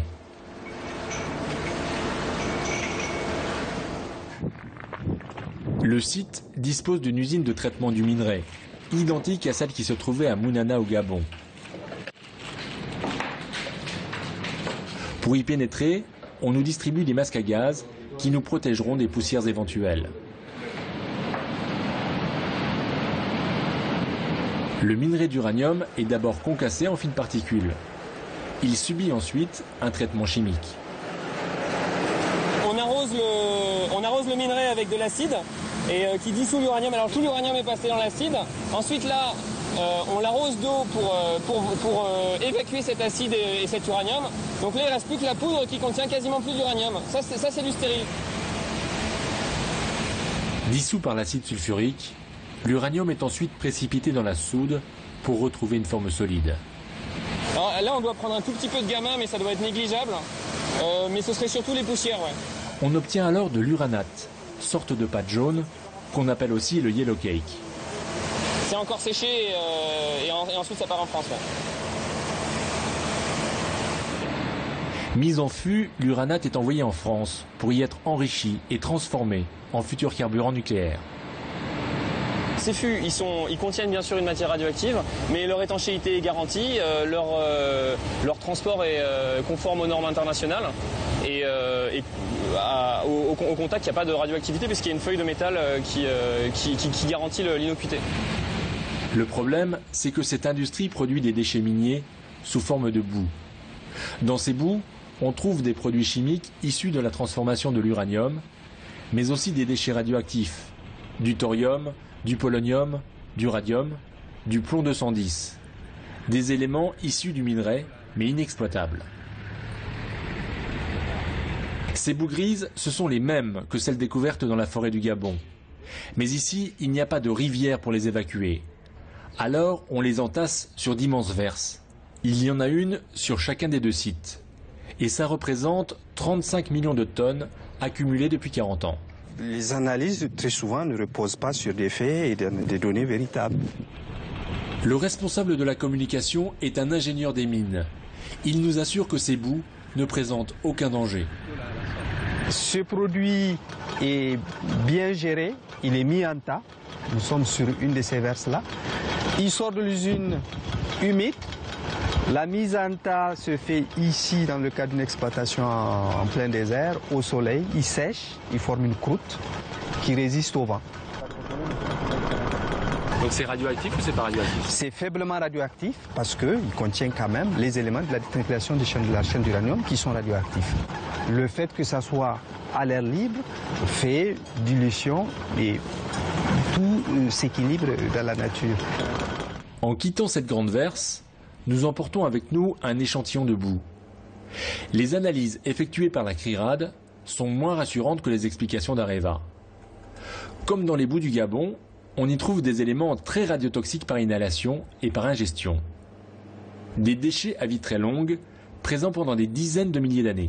Le site dispose d'une usine de traitement du minerai, identique à celle qui se trouvait à Mounana au Gabon. Pour y pénétrer, on nous distribue des masques à gaz qui nous protégeront des poussières éventuelles. Le minerai d'uranium est d'abord concassé en fines particules. Il subit ensuite un traitement chimique. On arrose le, on arrose le minerai avec de l'acide et euh, qui dissout l'uranium. Alors tout l'uranium est passé dans l'acide. Ensuite là, euh, on l'arrose d'eau pour, euh, pour, pour euh, évacuer cet acide et, et cet uranium. Donc là, il ne reste plus que la poudre qui contient quasiment plus d'uranium. Ça, c'est, ça, c'est du stérile. Dissous par l'acide sulfurique, l'uranium est ensuite précipité dans la soude pour retrouver une forme solide. Alors là, on doit prendre un tout petit peu de gamma, mais ça doit être négligeable. Euh, mais ce serait surtout les poussières, ouais. On obtient alors de l'uranate, sorte de pâte jaune, qu'on appelle aussi le yellow cake. C'est encore séché et, euh, et, en, et ensuite ça part en France. Ouais. Mise en fût, l'uranate est envoyée en France pour y être enrichi et transformé en futur carburant nucléaire. Ces fûts, ils, sont, ils contiennent bien sûr une matière radioactive, mais leur étanchéité est garantie, euh, leur, euh, leur transport est euh, conforme aux normes internationales, et, euh, et à, au, au contact, il n'y a pas de radioactivité puisqu'il y a une feuille de métal euh, qui, euh, qui, qui, qui garantit l'innocuité. Le problème, c'est que cette industrie produit des déchets miniers sous forme de boue. Dans ces boues, on trouve des produits chimiques issus de la transformation de l'uranium, mais aussi des déchets radioactifs, du thorium, du polonium, du radium, du plomb deux cent dix, des éléments issus du minerai, mais inexploitables. Ces boues grises, ce sont les mêmes que celles découvertes dans la forêt du Gabon. Mais ici, il n'y a pas de rivière pour les évacuer. Alors, on les entasse sur d'immenses verses. Il y en a une sur chacun des deux sites. Et ça représente trente-cinq millions de tonnes accumulées depuis quarante ans. Les analyses, très souvent, ne reposent pas sur des faits et des données véritables. Le responsable de la communication est un ingénieur des mines. Il nous assure que ces boues ne présentent aucun danger. Ce produit est bien géré, il est mis en tas. Nous sommes sur une de ces verses-là. Il sort de l'usine humide. La mise en tas se fait ici dans le cadre d'une exploitation en plein désert, au soleil. Il sèche, il forme une croûte qui résiste au vent. Donc c'est radioactif ou c'est pas radioactif? C'est faiblement radioactif parce qu'il contient quand même les éléments de la dénucléation de la chaîne d'uranium qui sont radioactifs. Le fait que ça soit à l'air libre fait dilution et tout s'équilibre dans la nature. En quittant cette grande verse, nous emportons avec nous un échantillon de boue. Les analyses effectuées par la CRIRAD sont moins rassurantes que les explications d'Areva. Comme dans les boues du Gabon, on y trouve des éléments très radiotoxiques par inhalation et par ingestion. Des déchets à vie très longue, présents pendant des dizaines de milliers d'années.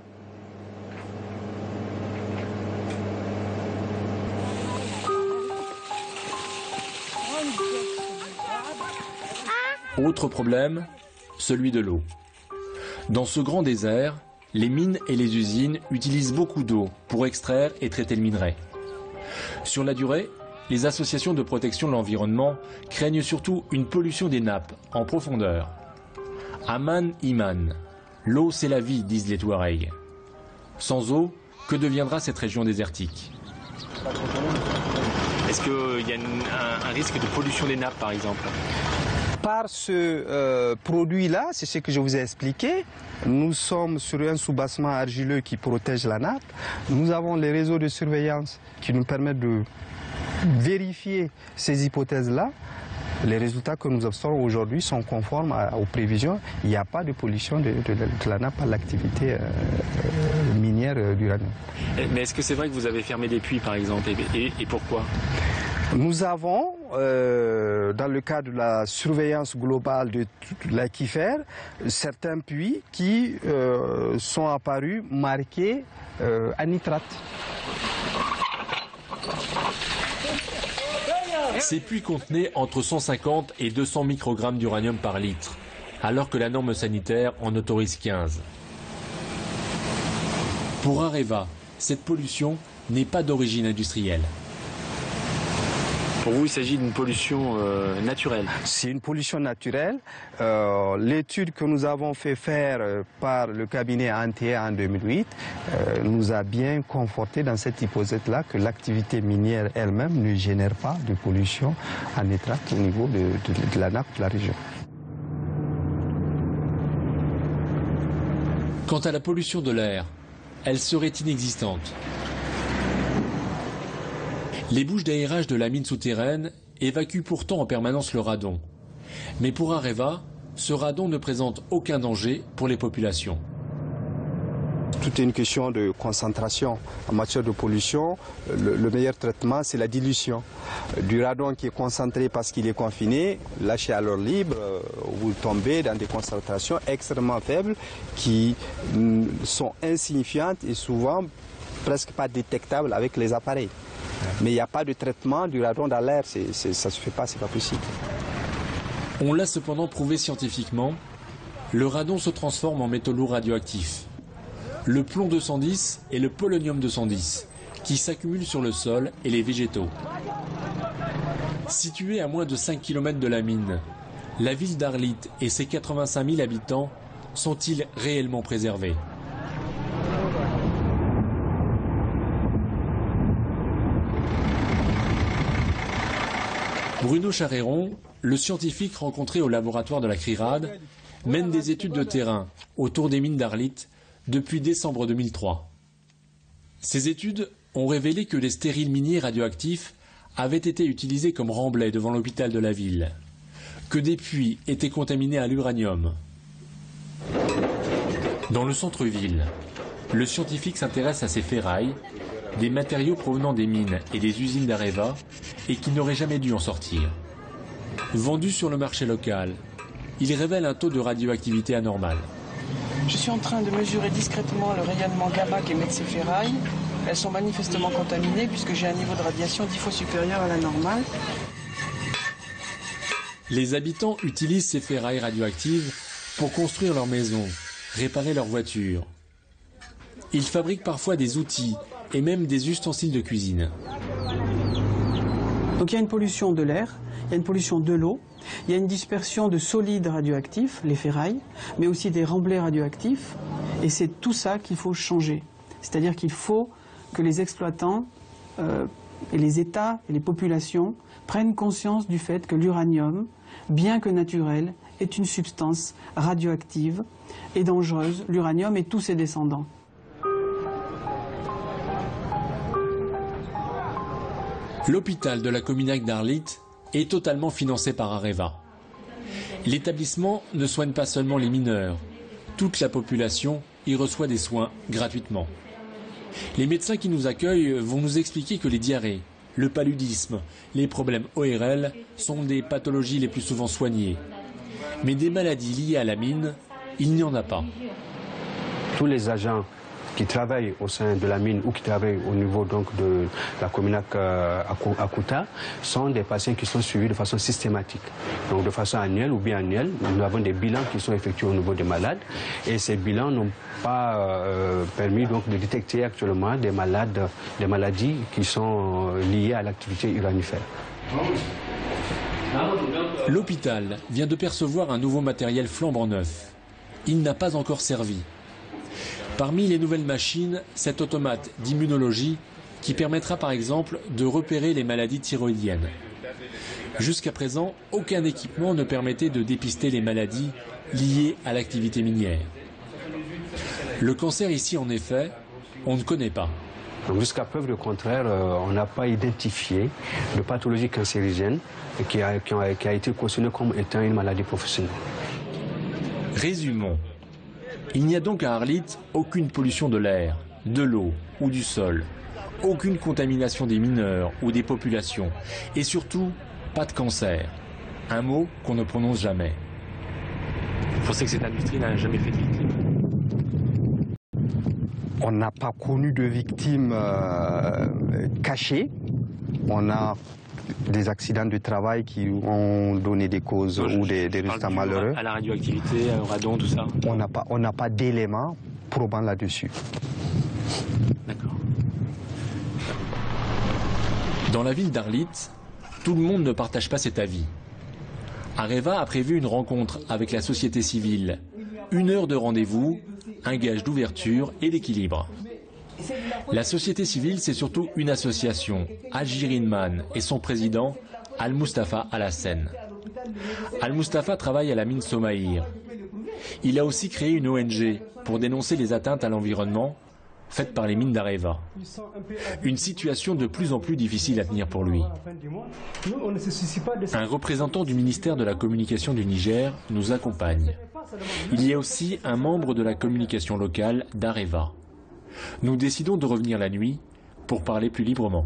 Autre problème, celui de l'eau. Dans ce grand désert, les mines et les usines utilisent beaucoup d'eau pour extraire et traiter le minerai. Sur la durée, les associations de protection de l'environnement craignent surtout une pollution des nappes en profondeur. Aman Iman, l'eau c'est la vie, disent les Touaregs. Sans eau, que deviendra cette région désertique? Est-ce qu'il y a une, un, un risque de pollution des nappes par exemple? Par ce euh, produit-là, c'est ce que je vous ai expliqué, nous sommes sur un soubassement argileux qui protège la nappe. Nous avons les réseaux de surveillance qui nous permettent de vérifier ces hypothèses-là. Les résultats que nous observons aujourd'hui sont conformes à, aux prévisions. Il n'y a pas de pollution de, de, de la nappe par l'activité euh, minière euh, d'uranium. Mais est-ce que c'est vrai que vous avez fermé des puits par exemple et, et, et pourquoi? Nous avons, euh, dans le cadre de la surveillance globale de l'aquifère, certains puits qui euh, sont apparus marqués euh, à nitrate. Ces puits contenaient entre cent cinquante et deux cents microgrammes d'uranium par litre, alors que la norme sanitaire en autorise quinze. Pour Areva, cette pollution n'est pas d'origine industrielle. Pour vous, il s'agit d'une pollution euh, naturelle? C'est une pollution naturelle. Euh, L'étude que nous avons fait faire euh, par le cabinet A N T E en deux mille huit euh, nous a bien conforté dans cette hypothèse-là que l'activité minière elle-même ne génère pas de pollution en nitrate au niveau de, de, de la nappe de la région. Quant à la pollution de l'air, elle serait inexistante. Les bouches d'aérage de la mine souterraine évacuent pourtant en permanence le radon. Mais pour Areva, ce radon ne présente aucun danger pour les populations. Tout est une question de concentration. En matière de pollution, le, le meilleur traitement, c'est la dilution. Du radon qui est concentré parce qu'il est confiné, lâché à l'air libre, vous tombez dans des concentrations extrêmement faibles qui mm, sont insignifiantes et souvent presque pas détectables avec les appareils. Mais il n'y a pas de traitement du radon dans l'air, ça ne se fait pas, c'est pas possible. On l'a cependant prouvé scientifiquement, le radon se transforme en métaux lourds radioactifs. Le plomb deux cent dix et le polonium deux cent dix, qui s'accumulent sur le sol et les végétaux. Située à moins de cinq kilomètres de la mine, la ville d'Arlit et ses quatre-vingt-cinq mille habitants sont-ils réellement préservés? Bruno Charéron, le scientifique rencontré au laboratoire de la CRIRAD, mène des études de terrain autour des mines d'Arlit depuis décembre deux mille trois. Ces études ont révélé que les stériles miniers radioactifs avaient été utilisés comme remblais devant l'hôpital de la ville, que des puits étaient contaminés à l'uranium. Dans le centre-ville, le scientifique s'intéresse à ces ferrailles, des matériaux provenant des mines et des usines d'Areva et qui n'auraient jamais dû en sortir. Vendus sur le marché local, ils révèlent un taux de radioactivité anormal. Je suis en train de mesurer discrètement le rayonnement gamma qu'émettent ces ferrailles. Elles sont manifestement contaminées puisque j'ai un niveau de radiation dix fois supérieur à la normale. Les habitants utilisent ces ferrailles radioactives pour construire leurs maisons, réparer leurs voitures. Ils fabriquent parfois des outils et même des ustensiles de cuisine. Donc il y a une pollution de l'air, il y a une pollution de l'eau, il y a une dispersion de solides radioactifs, les ferrailles, mais aussi des remblais radioactifs. Et c'est tout ça qu'il faut changer. C'est-à-dire qu'il faut que les exploitants euh, et les États et les populations prennent conscience du fait que l'uranium, bien que naturel, est une substance radioactive et dangereuse, l'uranium et tous ses descendants. L'hôpital de la Cominac d'Arlit est totalement financé par Areva. L'établissement ne soigne pas seulement les mineurs. Toute la population y reçoit des soins gratuitement. Les médecins qui nous accueillent vont nous expliquer que les diarrhées, le paludisme, les problèmes O R L sont des pathologies les plus souvent soignées. Mais des maladies liées à la mine, il n'y en a pas. Tous les agents qui travaillent au sein de la mine ou qui travaillent au niveau donc de la Cominac euh, à Kouta sont des patients qui sont suivis de façon systématique. Donc de façon annuelle ou bien annuelle, nous avons des bilans qui sont effectués au niveau des malades et ces bilans n'ont pas euh, permis donc de détecter actuellement des malades, des maladies qui sont liées à l'activité uranifère. L'hôpital vient de percevoir un nouveau matériel flambant neuf. Il n'a pas encore servi. Parmi les nouvelles machines, cet automate d'immunologie qui permettra par exemple de repérer les maladies thyroïdiennes. Jusqu'à présent, aucun équipement ne permettait de dépister les maladies liées à l'activité minière. Le cancer ici, en effet, on ne connaît pas. Jusqu'à preuve du contraire, euh, on n'a pas identifié de pathologie cancérigène qui a, qui a, qui a été cautionnée comme étant une maladie professionnelle. Résumons. Il n'y a donc à Arlit aucune pollution de l'air, de l'eau ou du sol, aucune contamination des mineurs ou des populations, et surtout, pas de cancer. Un mot qu'on ne prononce jamais. Vous pensez que cette industrie n'a jamais fait de victimes? On n'a pas connu de victimes euh, cachées. On a des accidents de travail qui ont donné des causes non, ou des, des résultats malheureux. À la radioactivité, au radon, tout ça. On n'a pas, on n'a pas d'éléments probants là-dessus. D'accord. Dans la ville d'Arlit, tout le monde ne partage pas cet avis. Areva a prévu une rencontre avec la société civile. Une heure de rendez-vous, un gage d'ouverture et d'équilibre. La société civile, c'est surtout une association, Agir Inman, et son président, Al-Mustafa Al-Hassen. Al-Mustafa travaille à la mine Somaïr. Il a aussi créé une O N G pour dénoncer les atteintes à l'environnement faites par les mines d'Areva. Une situation de plus en plus difficile à tenir pour lui. Un représentant du ministère de la Communication du Niger nous accompagne. Il y a aussi un membre de la communication locale d'Areva. Nous décidons de revenir la nuit pour parler plus librement.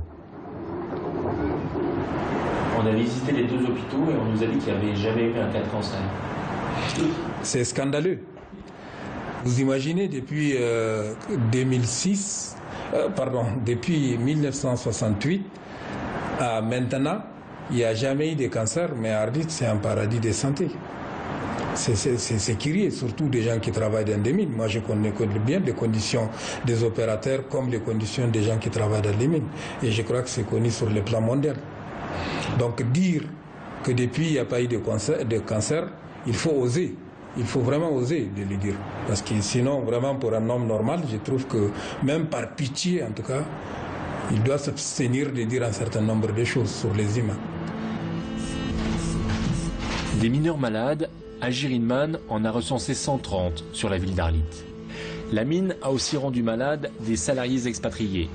On a visité les deux hôpitaux et on nous a dit qu'il n'y avait jamais eu un cas de cancer. C'est scandaleux. Vous imaginez, depuis euh, deux mille six, euh, pardon, depuis mille neuf cent soixante-huit à maintenant, il n'y a jamais eu de cancer, mais Arlit, c'est un paradis de santé. C'est curieux, surtout des gens qui travaillent dans des mines. Moi, je connais bien les conditions des opérateurs comme les conditions des gens qui travaillent dans les mines. Et je crois que c'est connu sur le plan mondial. Donc, dire que depuis, il n'y a pas eu de cancer, de cancer, il faut oser. Il faut vraiment oser de le dire. Parce que sinon, vraiment, pour un homme normal, je trouve que, même par pitié, en tout cas, il doit s'abstenir de dire un certain nombre de choses sur les humains. Des mineurs malades, Agir Inman en a recensé cent trente sur la ville d'Arlit. La mine a aussi rendu malades des salariés expatriés.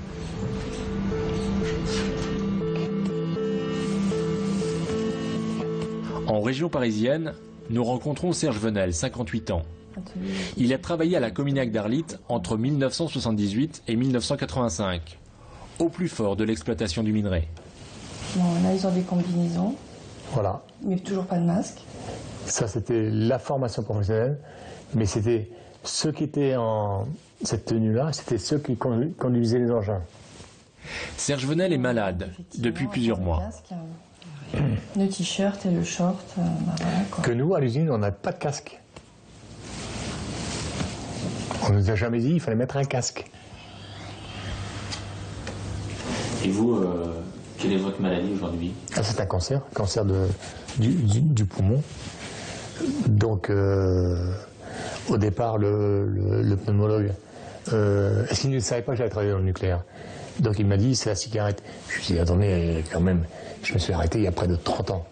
En région parisienne, nous rencontrons Serge Venel, cinquante-huit ans. Il a travaillé à la Cominac d'Arlit entre mille neuf cent soixante-dix-huit et mille neuf cent quatre-vingt-cinq, au plus fort de l'exploitation du minerai. Bon, là, ils ont des combinaisons. Voilà. Mais toujours pas de masque. Ça, c'était la formation professionnelle, mais c'était ceux qui étaient en cette tenue-là, c'était ceux qui condu conduisaient les engins. Serge Venel est malade depuis plusieurs mois. Le t-shirt et le short. Euh, bah voilà, quoi. Que nous, à l'usine, on n'a pas de casque. On ne nous a jamais dit qu'il fallait mettre un casque. Et vous, euh, quelle est votre maladie aujourd'hui? Ah, c'est un cancer, cancer de, du, du, du poumon. Donc, euh, au départ, le, le, le pneumologue, euh, il ne savait pas que j'allais travailler dans le nucléaire. Donc il m'a dit, c'est la cigarette. Je lui ai dit, attendez, quand même, je me suis arrêté il y a près de trente ans.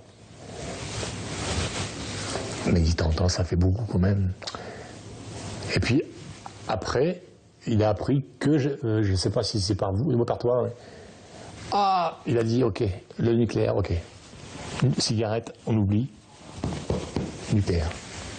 Mais il dit, trente ans, ça fait beaucoup quand même. Et puis, après, il a appris que, je ne euh, sais pas si c'est par vous, ou par toi, ouais. Ah, il a dit, ok, le nucléaire, ok. Une cigarette, on oublie. Nucléaire.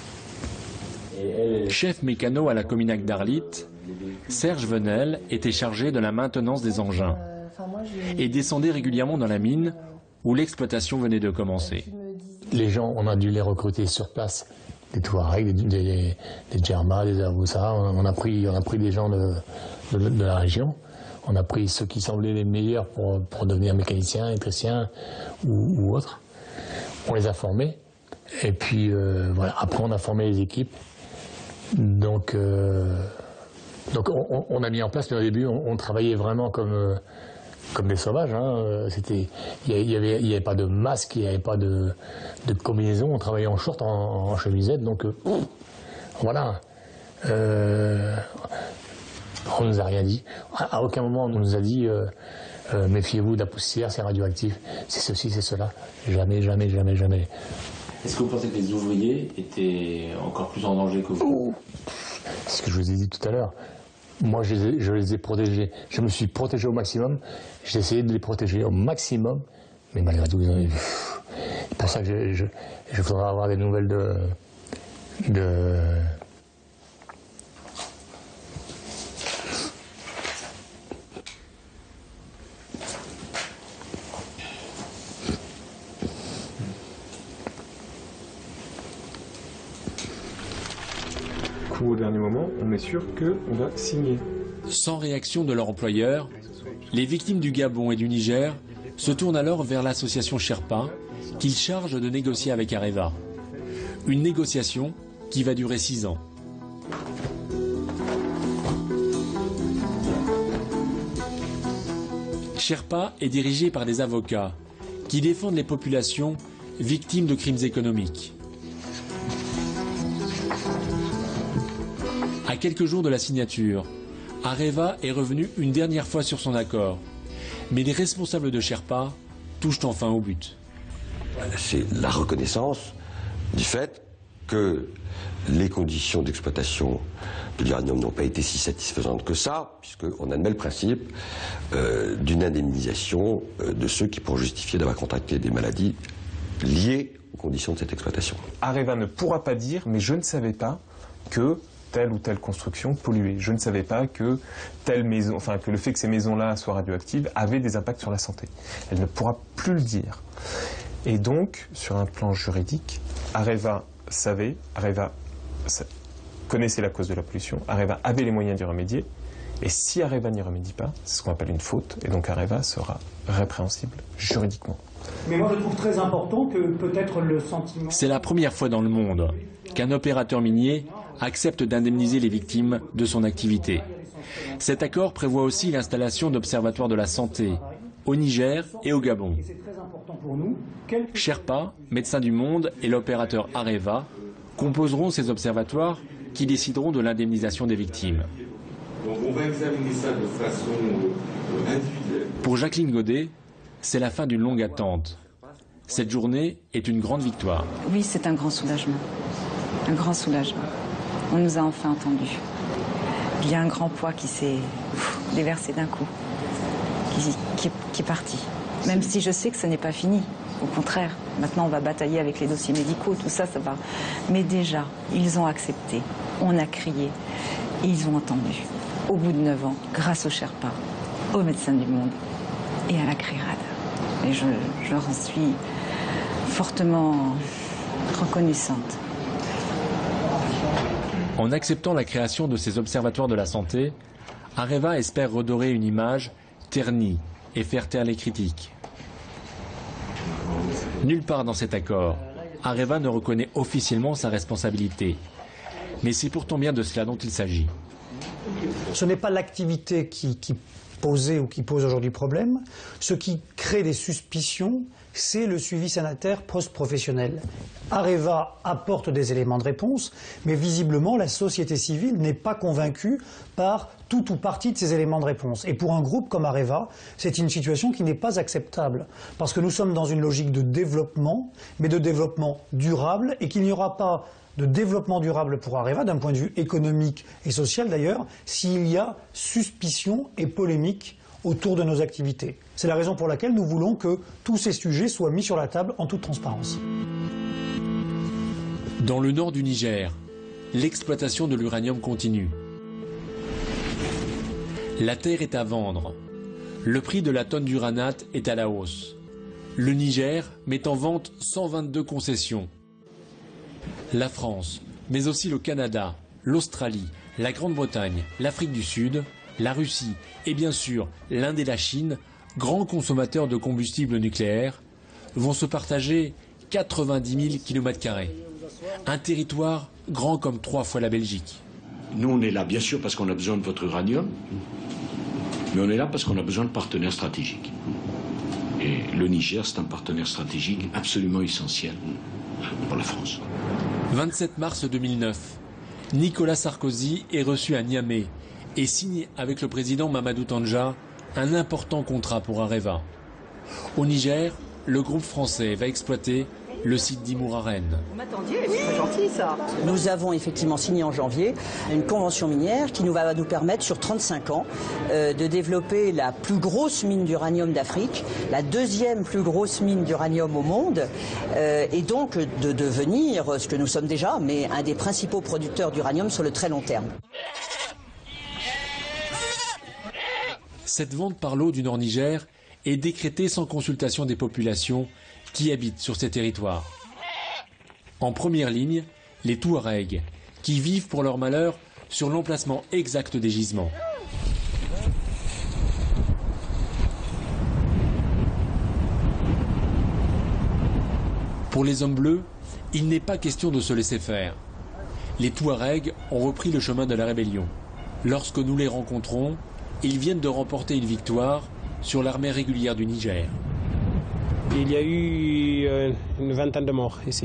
Chef mécano à la Cominac d'Arlit, Serge Venel était chargé de la maintenance des engins et descendait régulièrement dans la mine où l'exploitation venait de commencer. Les gens, on a dû les recruter sur place, des Touaregs, des, des, des Djerma, des Avoussa. On a pris, on a pris des gens de, de, de la région. On a pris ceux qui semblaient les meilleurs pour, pour devenir mécaniciens, électriciens ou, ou autres. On les a formés. Et puis, euh, voilà. Après, on a formé les équipes. Donc, euh, donc on, on a mis en place, mais au début, on, on travaillait vraiment comme, euh, comme des sauvages. Hein. C'était, il n'y avait, il y avait pas de masque, il n'y avait pas de, de combinaison. On travaillait en short, en, en chemisette. Donc, euh, voilà. Euh, on ne nous a rien dit. À, à aucun moment, on nous a dit euh, euh, méfiez-vous de la poussière, c'est radioactif. C'est ceci, c'est cela. Jamais, jamais, jamais, jamais. Est-ce que vous pensez que les ouvriers étaient encore plus en danger que vous? C'est ce que je vous ai dit tout à l'heure. Moi, je les, ai, je les ai protégés. Je me suis protégé au maximum. J'ai essayé de les protéger au maximum. Mais malgré tout, ils ont... c'est pour ça que je, je, je voudrais avoir des nouvelles de... de... Au dernier moment, on est sûr qu'on doit signer. Sans réaction de leur employeur, les victimes du Gabon et du Niger se tournent alors vers l'association Sherpa, qu'ils chargent de négocier avec Areva. Une négociation qui va durer six ans. Sherpa est dirigé par des avocats qui défendent les populations victimes de crimes économiques. À quelques jours de la signature, Areva est revenu une dernière fois sur son accord. Mais les responsables de Sherpa touchent enfin au but. C'est la reconnaissance du fait que les conditions d'exploitation de l'uranium n'ont pas été si satisfaisantes que ça, puisqu'on admet le principe euh, d'une indemnisation euh, de ceux qui pourront justifier d'avoir contracté des maladies liées aux conditions de cette exploitation. Areva ne pourra pas dire, mais je ne savais pas que telle ou telle construction polluée. Je ne savais pas que telle maison, enfin que le fait que ces maisons-là soient radioactives avait des impacts sur la santé. Elle ne pourra plus le dire. Et donc, sur un plan juridique, Areva savait, Areva connaissait la cause de la pollution, Areva avait les moyens d'y remédier, et si Areva n'y remédie pas, c'est ce qu'on appelle une faute, et donc Areva sera répréhensible juridiquement. Mais moi je trouve très important que peut-être le sentiment... C'est la première fois dans le monde qu'un opérateur minier accepte d'indemniser les victimes de son activité. Cet accord prévoit aussi l'installation d'observatoires de la santé au Niger et au Gabon. Sherpa, Médecins du Monde et l'opérateur Areva composeront ces observatoires qui décideront de l'indemnisation des victimes. Donc on va examiner ça de façon individuelle. Pour Jacqueline Godet, c'est la fin d'une longue attente. Cette journée est une grande victoire. Oui, c'est un grand soulagement. Un grand soulagement. On nous a enfin entendus. Il y a un grand poids qui s'est déversé d'un coup, qui, qui, qui est parti. Même si je sais que ce n'est pas fini. Au contraire, maintenant on va batailler avec les dossiers médicaux, tout ça, ça va. Mais déjà, ils ont accepté, on a crié, et ils ont entendu. Au bout de neuf ans, grâce aux Sherpas, aux médecins du monde et à la CRIRAD. Et je, je leur en suis fortement reconnaissante. En acceptant la création de ces observatoires de la santé, Areva espère redorer une image ternie et faire taire les critiques. Nulle part dans cet accord, Areva ne reconnaît officiellement sa responsabilité. Mais c'est pourtant bien de cela dont il s'agit. Ce n'est pas l'activité qui, qui posait ou qui pose aujourd'hui problème. Ce qui crée des suspicions, c'est le suivi sanitaire post-professionnel. Areva apporte des éléments de réponse, mais visiblement la société civile n'est pas convaincue par tout ou partie de ces éléments de réponse. Et pour un groupe comme Areva, c'est une situation qui n'est pas acceptable, parce que nous sommes dans une logique de développement, mais de développement durable, et qu'il n'y aura pas de développement durable pour Areva, d'un point de vue économique et social d'ailleurs, s'il y a suspicion et polémique autour de nos activités. C'est la raison pour laquelle nous voulons que tous ces sujets soient mis sur la table en toute transparence. Dans le nord du Niger, l'exploitation de l'uranium continue. La terre est à vendre. Le prix de la tonne d'uranate est à la hausse. Le Niger met en vente cent vingt-deux concessions. La France, mais aussi le Canada, l'Australie, la Grande-Bretagne, l'Afrique du Sud, la Russie et bien sûr l'Inde et la Chine, grands consommateurs de combustible nucléaire, vont se partager quatre-vingt-dix mille kilomètres carrés. Un territoire grand comme trois fois la Belgique. Nous, on est là, bien sûr, parce qu'on a besoin de votre uranium, mais on est là parce qu'on a besoin de partenaires stratégiques. Et le Niger, c'est un partenaire stratégique absolument essentiel pour la France. vingt-sept mars deux mille neuf, Nicolas Sarkozy est reçu à Niamey et signe avec le président Mamadou Tandja un important contrat pour Areva. Au Niger, le groupe français va exploiter le site d'Imouraren. Vous m'attendiez, c'est très gentil ça. Nous avons effectivement signé en janvier une convention minière qui nous va nous permettre sur trente-cinq ans euh, de développer la plus grosse mine d'uranium d'Afrique, la deuxième plus grosse mine d'uranium au monde, euh, et donc de devenir, ce que nous sommes déjà, mais un des principaux producteurs d'uranium sur le très long terme. Cette vente par lot du Nord-Niger est décrétée sans consultation des populations qui habitent sur ces territoires. En première ligne, les Touaregs, qui vivent pour leur malheur sur l'emplacement exact des gisements. Pour les hommes bleus, il n'est pas question de se laisser faire. Les Touaregs ont repris le chemin de la rébellion. Lorsque nous les rencontrons, ils viennent de remporter une victoire sur l'armée régulière du Niger. Il y a eu euh, une vingtaine de morts ici,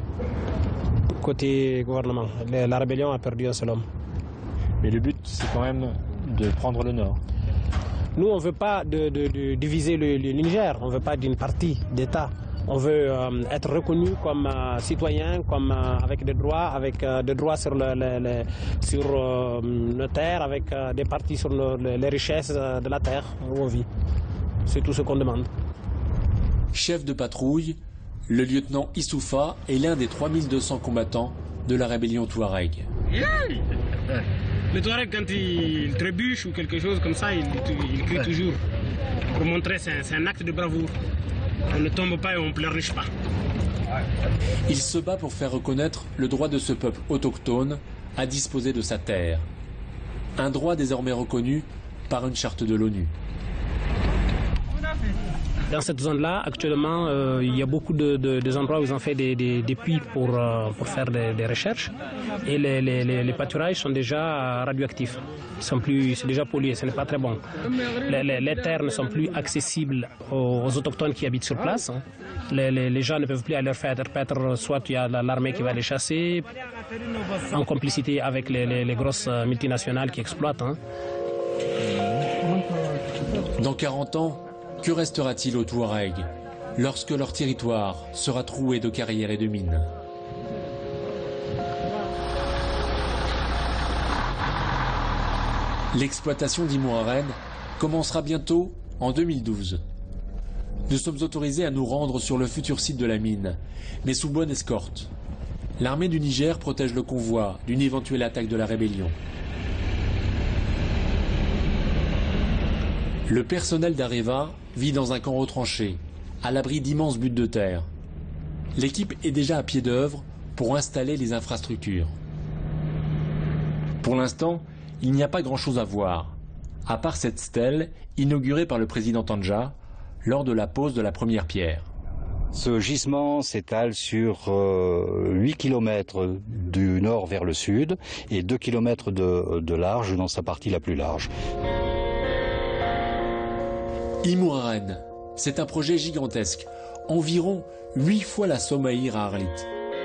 côté gouvernement. La rébellion a perdu un seul homme. Mais le but, c'est quand même de prendre le nord. Nous, on ne veut pas de, de, de diviser le, le Niger, on ne veut pas d'une partie d'État. On veut euh, être reconnu comme euh, citoyen, comme, euh, avec des droits, avec euh, des droits sur, le, le, le, sur euh, nos terres, avec euh, des parties sur le, le, les richesses de la terre où on vit. C'est tout ce qu'on demande. Chef de patrouille, le lieutenant Issoufa est l'un des trois mille deux cents combattants de la rébellion Touareg. Le Touareg, quand il trébuche ou quelque chose comme ça, il, il crie toujours. Pour montrer, c'est un, un acte de bravoure. On ne tombe pas et on ne pleurniche pas. Il se bat pour faire reconnaître le droit de ce peuple autochtone à disposer de sa terre. Un droit désormais reconnu par une charte de l'ONU. Dans cette zone-là, actuellement, euh, il y a beaucoup de, de, de endroits où ils ont fait des, des, des puits pour, euh, pour faire des, des recherches. Et les, les, les, les pâturages sont déjà radioactifs. Ils sont plus, c'est déjà pollué, ce n'est pas très bon. Les, les, les terres ne sont plus accessibles aux, aux autochtones qui habitent sur place. Les, les, les gens ne peuvent plus aller faire peut-être, soit il y a l'armée qui va les chasser, en complicité avec les, les, les grosses multinationales qui exploitent. Hein. Dans quarante ans, que restera-t-il aux Touaregs lorsque leur territoire sera troué de carrières et de mines? L'exploitation d'Imouraren commencera bientôt en deux mille douze. Nous sommes autorisés à nous rendre sur le futur site de la mine, mais sous bonne escorte. L'armée du Niger protège le convoi d'une éventuelle attaque de la rébellion. Le personnel d'Areva vit dans un camp retranché, à l'abri d'immenses buttes de terre. L'équipe est déjà à pied d'œuvre pour installer les infrastructures. Pour l'instant, il n'y a pas grand-chose à voir, à part cette stèle inaugurée par le président Tandja lors de la pose de la première pierre. Ce gisement s'étale sur euh, huit kilomètres du nord vers le sud et deux kilomètres de, de large dans sa partie la plus large. Imouraren, c'est un projet gigantesque, environ huit fois la Somaïr à Arlit.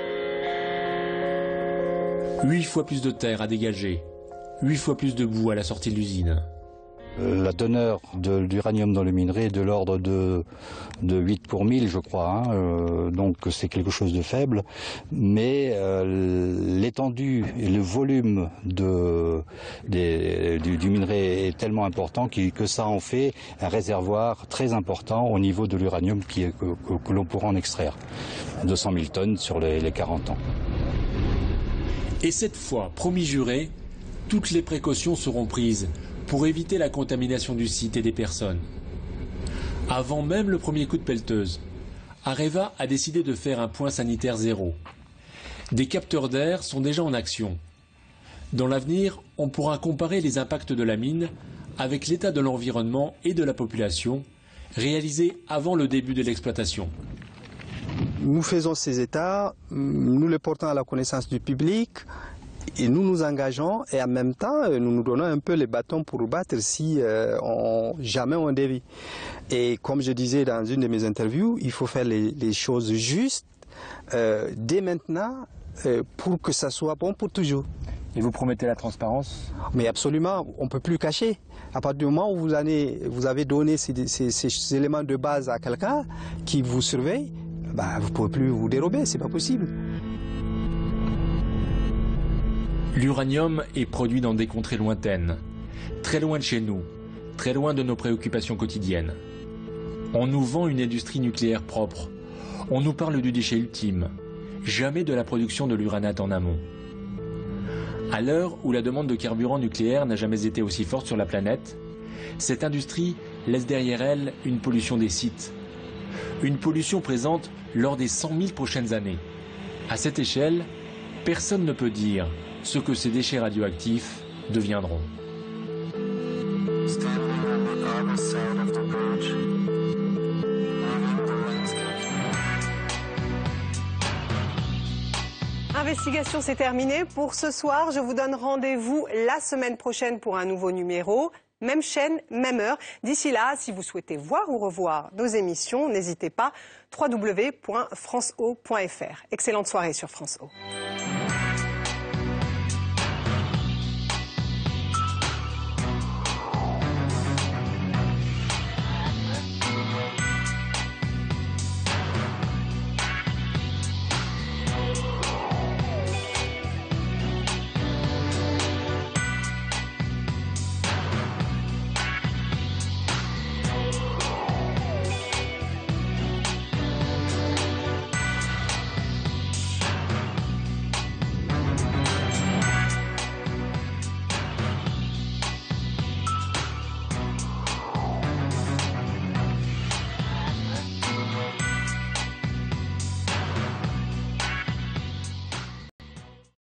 Huit fois plus de terre à dégager, huit fois plus de boue à la sortie de l'usine. La teneur d'uranium dans le minerai est de l'ordre de, de huit pour mille, je crois, hein, euh, donc c'est quelque chose de faible, mais euh, l'étendue et le volume de, des, du, du minerai est tellement important que, que ça en fait un réservoir très important au niveau de l'uranium que, que, que l'on pourra en extraire, deux cent mille tonnes sur les, les quarante ans. Et cette fois, promis juré, toutes les précautions seront prises pour éviter la contamination du site et des personnes. Avant même le premier coup de pelleteuse, Areva a décidé de faire un point sanitaire zéro. Des capteurs d'air sont déjà en action. Dans l'avenir, on pourra comparer les impacts de la mine avec l'état de l'environnement et de la population, réalisés avant le début de l'exploitation. Nous faisons ces états, nous les portons à la connaissance du public, et nous nous engageons et en même temps nous nous donnons un peu les bâtons pour battre si euh, on, jamais on dévie. Et comme je disais dans une de mes interviews, il faut faire les, les choses justes euh, dès maintenant euh, pour que ça soit bon pour toujours. Et vous promettez la transparence? Mais absolument, on ne peut plus cacher. À partir du moment où vous, allez, vous avez donné ces, ces, ces éléments de base à quelqu'un qui vous surveille, bah, vous ne pouvez plus vous dérober, c'est pas possible. L'uranium est produit dans des contrées lointaines, très loin de chez nous, très loin de nos préoccupations quotidiennes. On nous vend une industrie nucléaire propre, on nous parle du déchet ultime, jamais de la production de l'uranate en amont. À l'heure où la demande de carburant nucléaire n'a jamais été aussi forte sur la planète, cette industrie laisse derrière elle une pollution des sites, une pollution présente lors des cent mille prochaines années. À cette échelle, personne ne peut dire ce que ces déchets radioactifs deviendront. Investigation, c'est terminé pour ce soir. Je vous donne rendez-vous la semaine prochaine pour un nouveau numéro. Même chaîne, même heure. D'ici là, si vous souhaitez voir ou revoir nos émissions, n'hésitez pas, w w w point france o point f r. Excellente soirée sur France O.